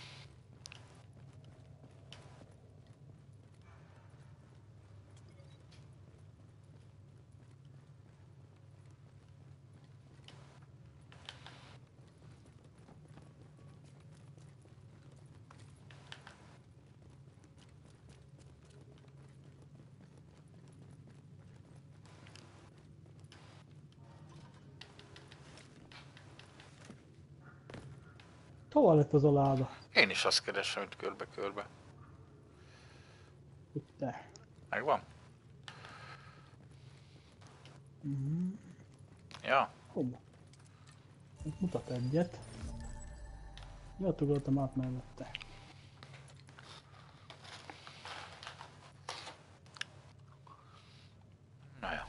Hova lett az a láda? Én is azt keresem itt körbe-körbe. Hogy te. Megvan? Ja, Hova? Itt mutat egyet. Miatt ugrottam át mellette. na jó.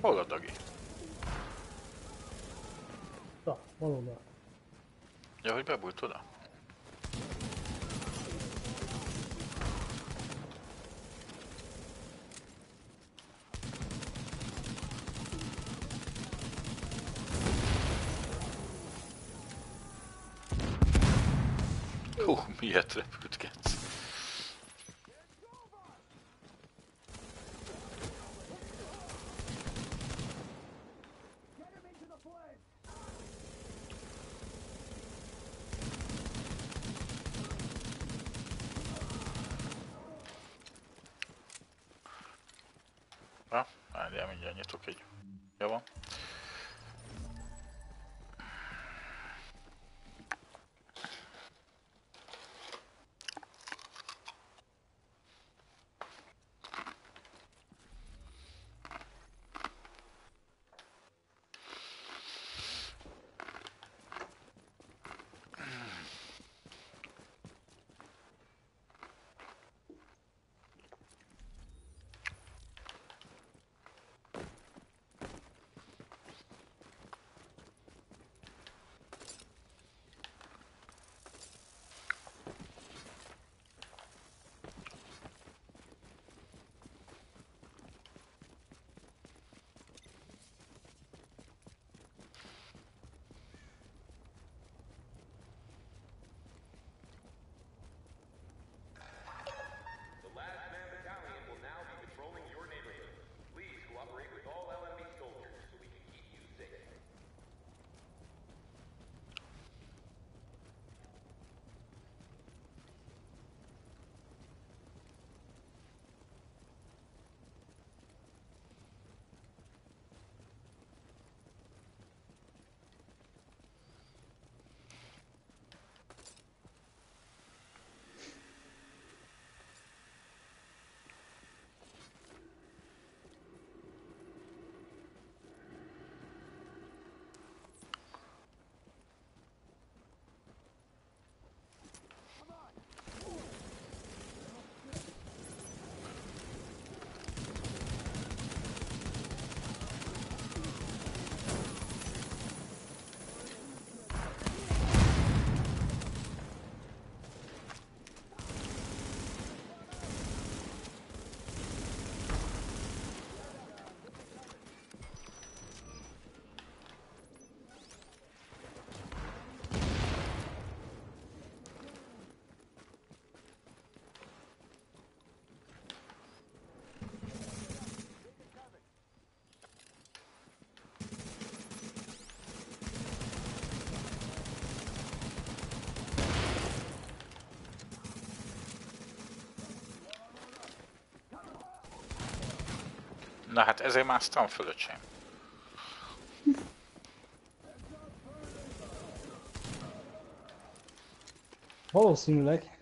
Hol a Dagi? Valóban. Ja, hogy bebújt oda? Miért repült Getsz? Na, várjál, mindjárt nyitok egy. Jó van. The last man battalion will now be patrolling your neighborhood. Please cooperate with all LMB soldiers so we can keep you safe. Na hát ezért másztam föl, öcsém. Valószínűleg.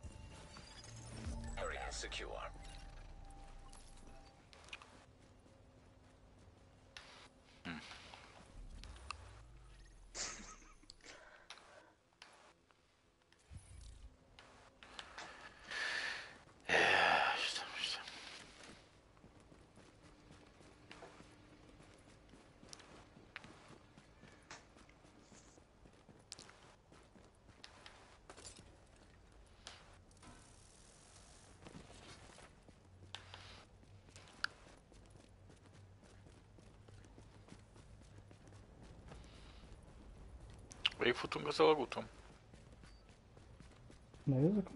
Area secure. Istenem, Istenem. Végigfutunk az alagúton? Nézzük.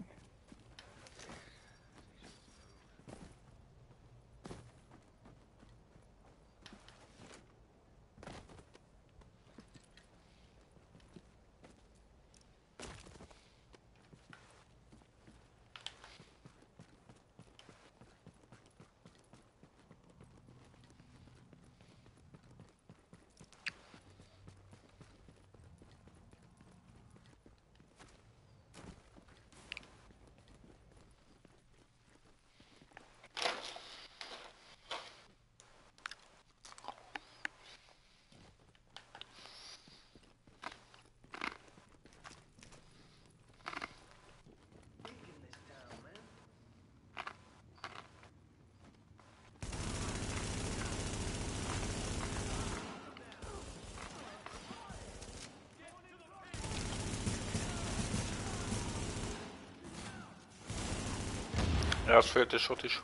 Ja, az főtt és ott is.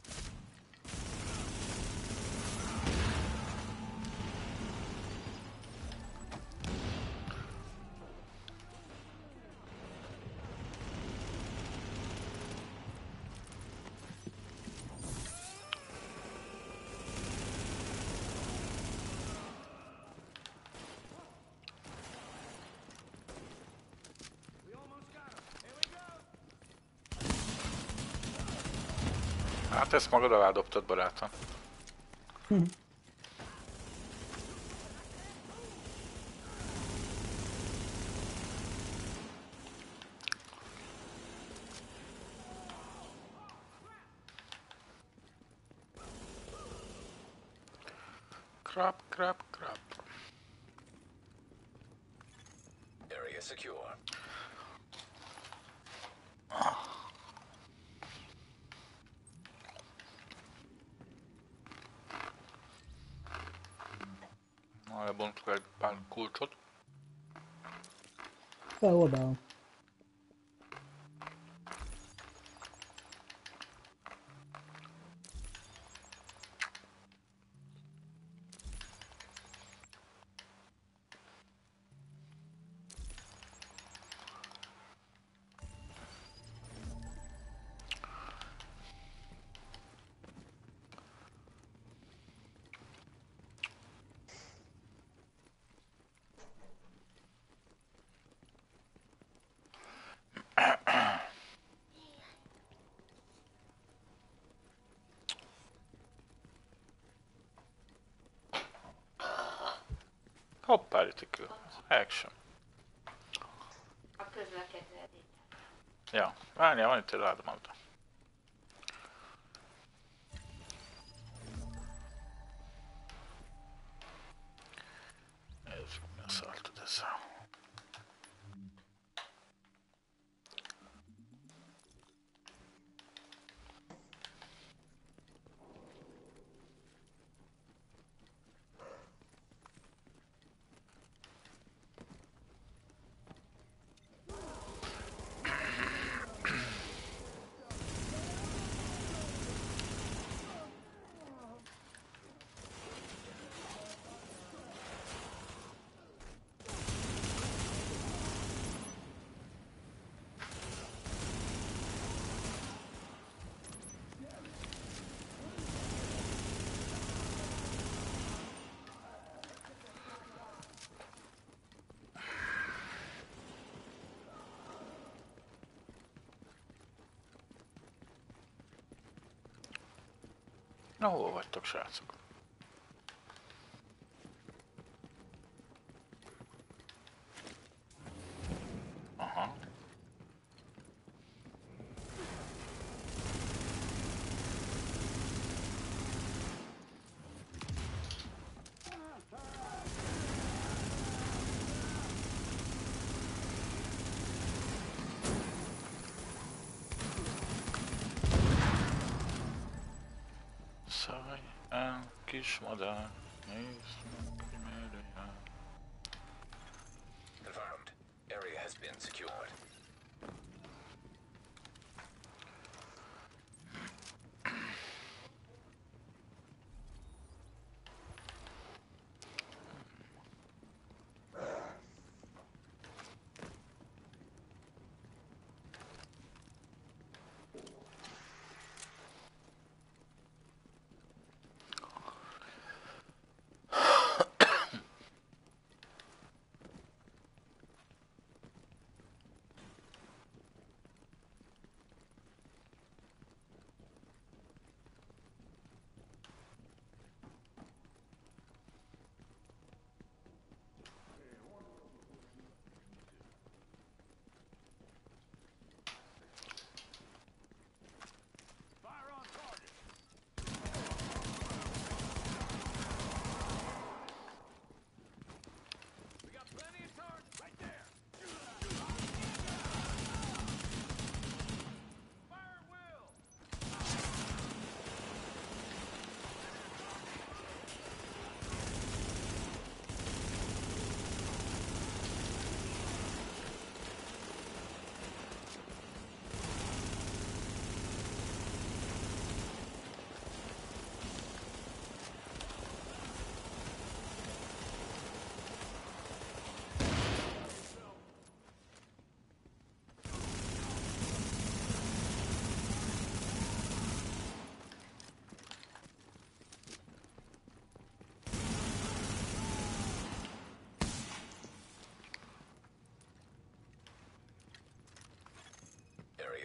Hát ezt magad alá dobtad, barátom. Crap, crap, crap. Area secure. Na, lebontok egy pár kulcsot. Oda. Hoppá, retikül. Action. A közlekedő. Ja, várjál, van itt egy ládamauta. Nézzük, mi a szartod ezzel. Na, hol vagytok, srácok? Aha. Szállj el, kis madár, nézd meg, hogy merre jár. Confirmed. Area has been secured.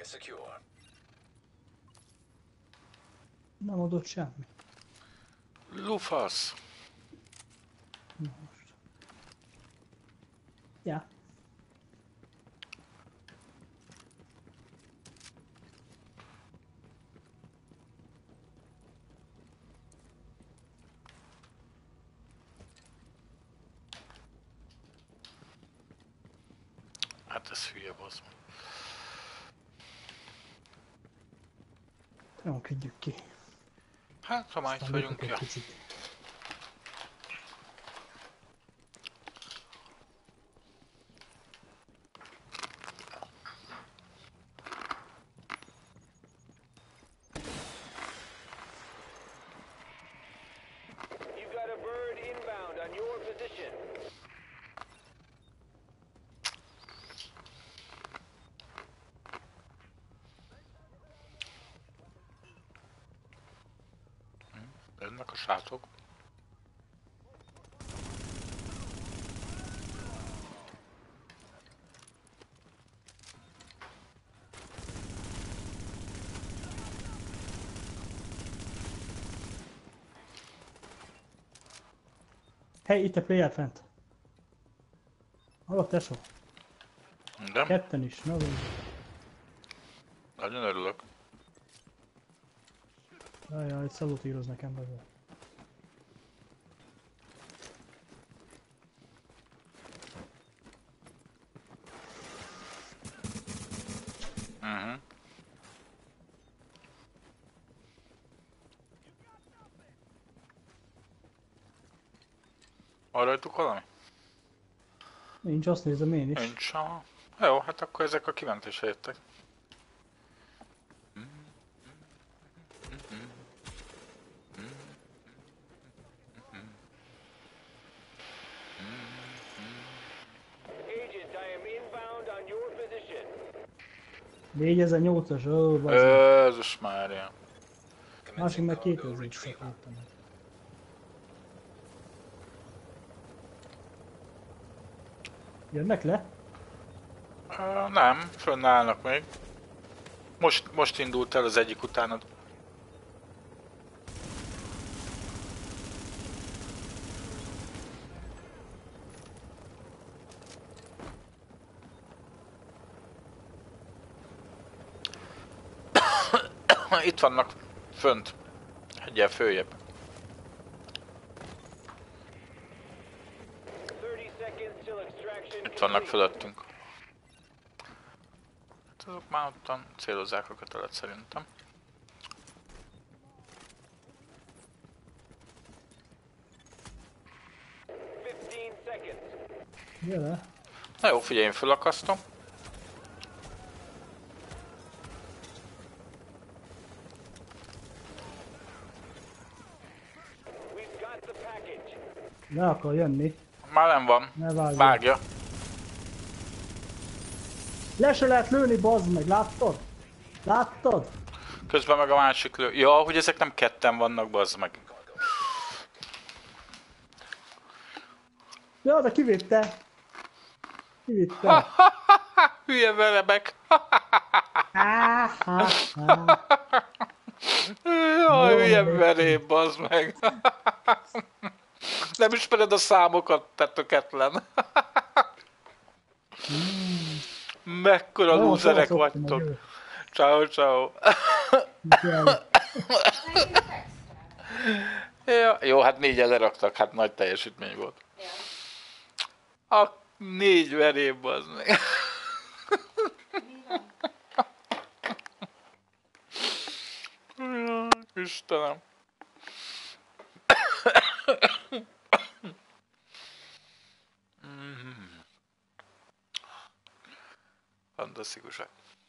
area secure. Nem adott semmi. Lufasz! Na most. Ja. Hát ez hülye bazd meg. Nem küldjük ki. Hát, ha már itt Aztán vagyunk, lépek ja. egy picit. You've got a bird inbound on your position. Jönnek a sátok. Hey, itt a player fent. Hallod, tesó? De Ketten is, na végül. nagyon örülök. Jajjaj, szalutíroz nekem be. Van rajtuk valami? Nincs, azt nézem én is. Nincs. Aha. Jó, hát akkor ezek a kimentésre jöttek. Agent, I am inbound on your position. 4008-as, ó, bazd. Jézus Mária. Másik meg Commencing cargo 2000 retrieval. szakítanak. Jönnek le? Nem, fönnállnak még. Most indult el az egyik utánad. Itt vannak fönt. Egyel följebb. 30 seconds till extraction Itt vannak complete. fölöttünk. Hát azok már ottan célozzák a kötelet szerintem. Seconds. Gyere. Na jó, figyelj, én fölakasztom. We've got the package. Le akar jönni. Már nem van. Ne vágj. Vágja. Le se lehet lőni, bazd meg, láttad? Láttad? Közben meg a másik lő. Ja, hogy ezek nem ketten vannak, bazd meg. Ja, de kivitte. Kivitte. Hülye verebek. Jaj, hülye verép, bazd meg. Nem ismered a számokat, te töketlen. Mekkora lúzerek vagytok. Ciao, ciao. Ja, jó, hát 4000 raktak, hát nagy teljesítmény volt. A 4 verép, az meg. Istenem. Fantasztikusak.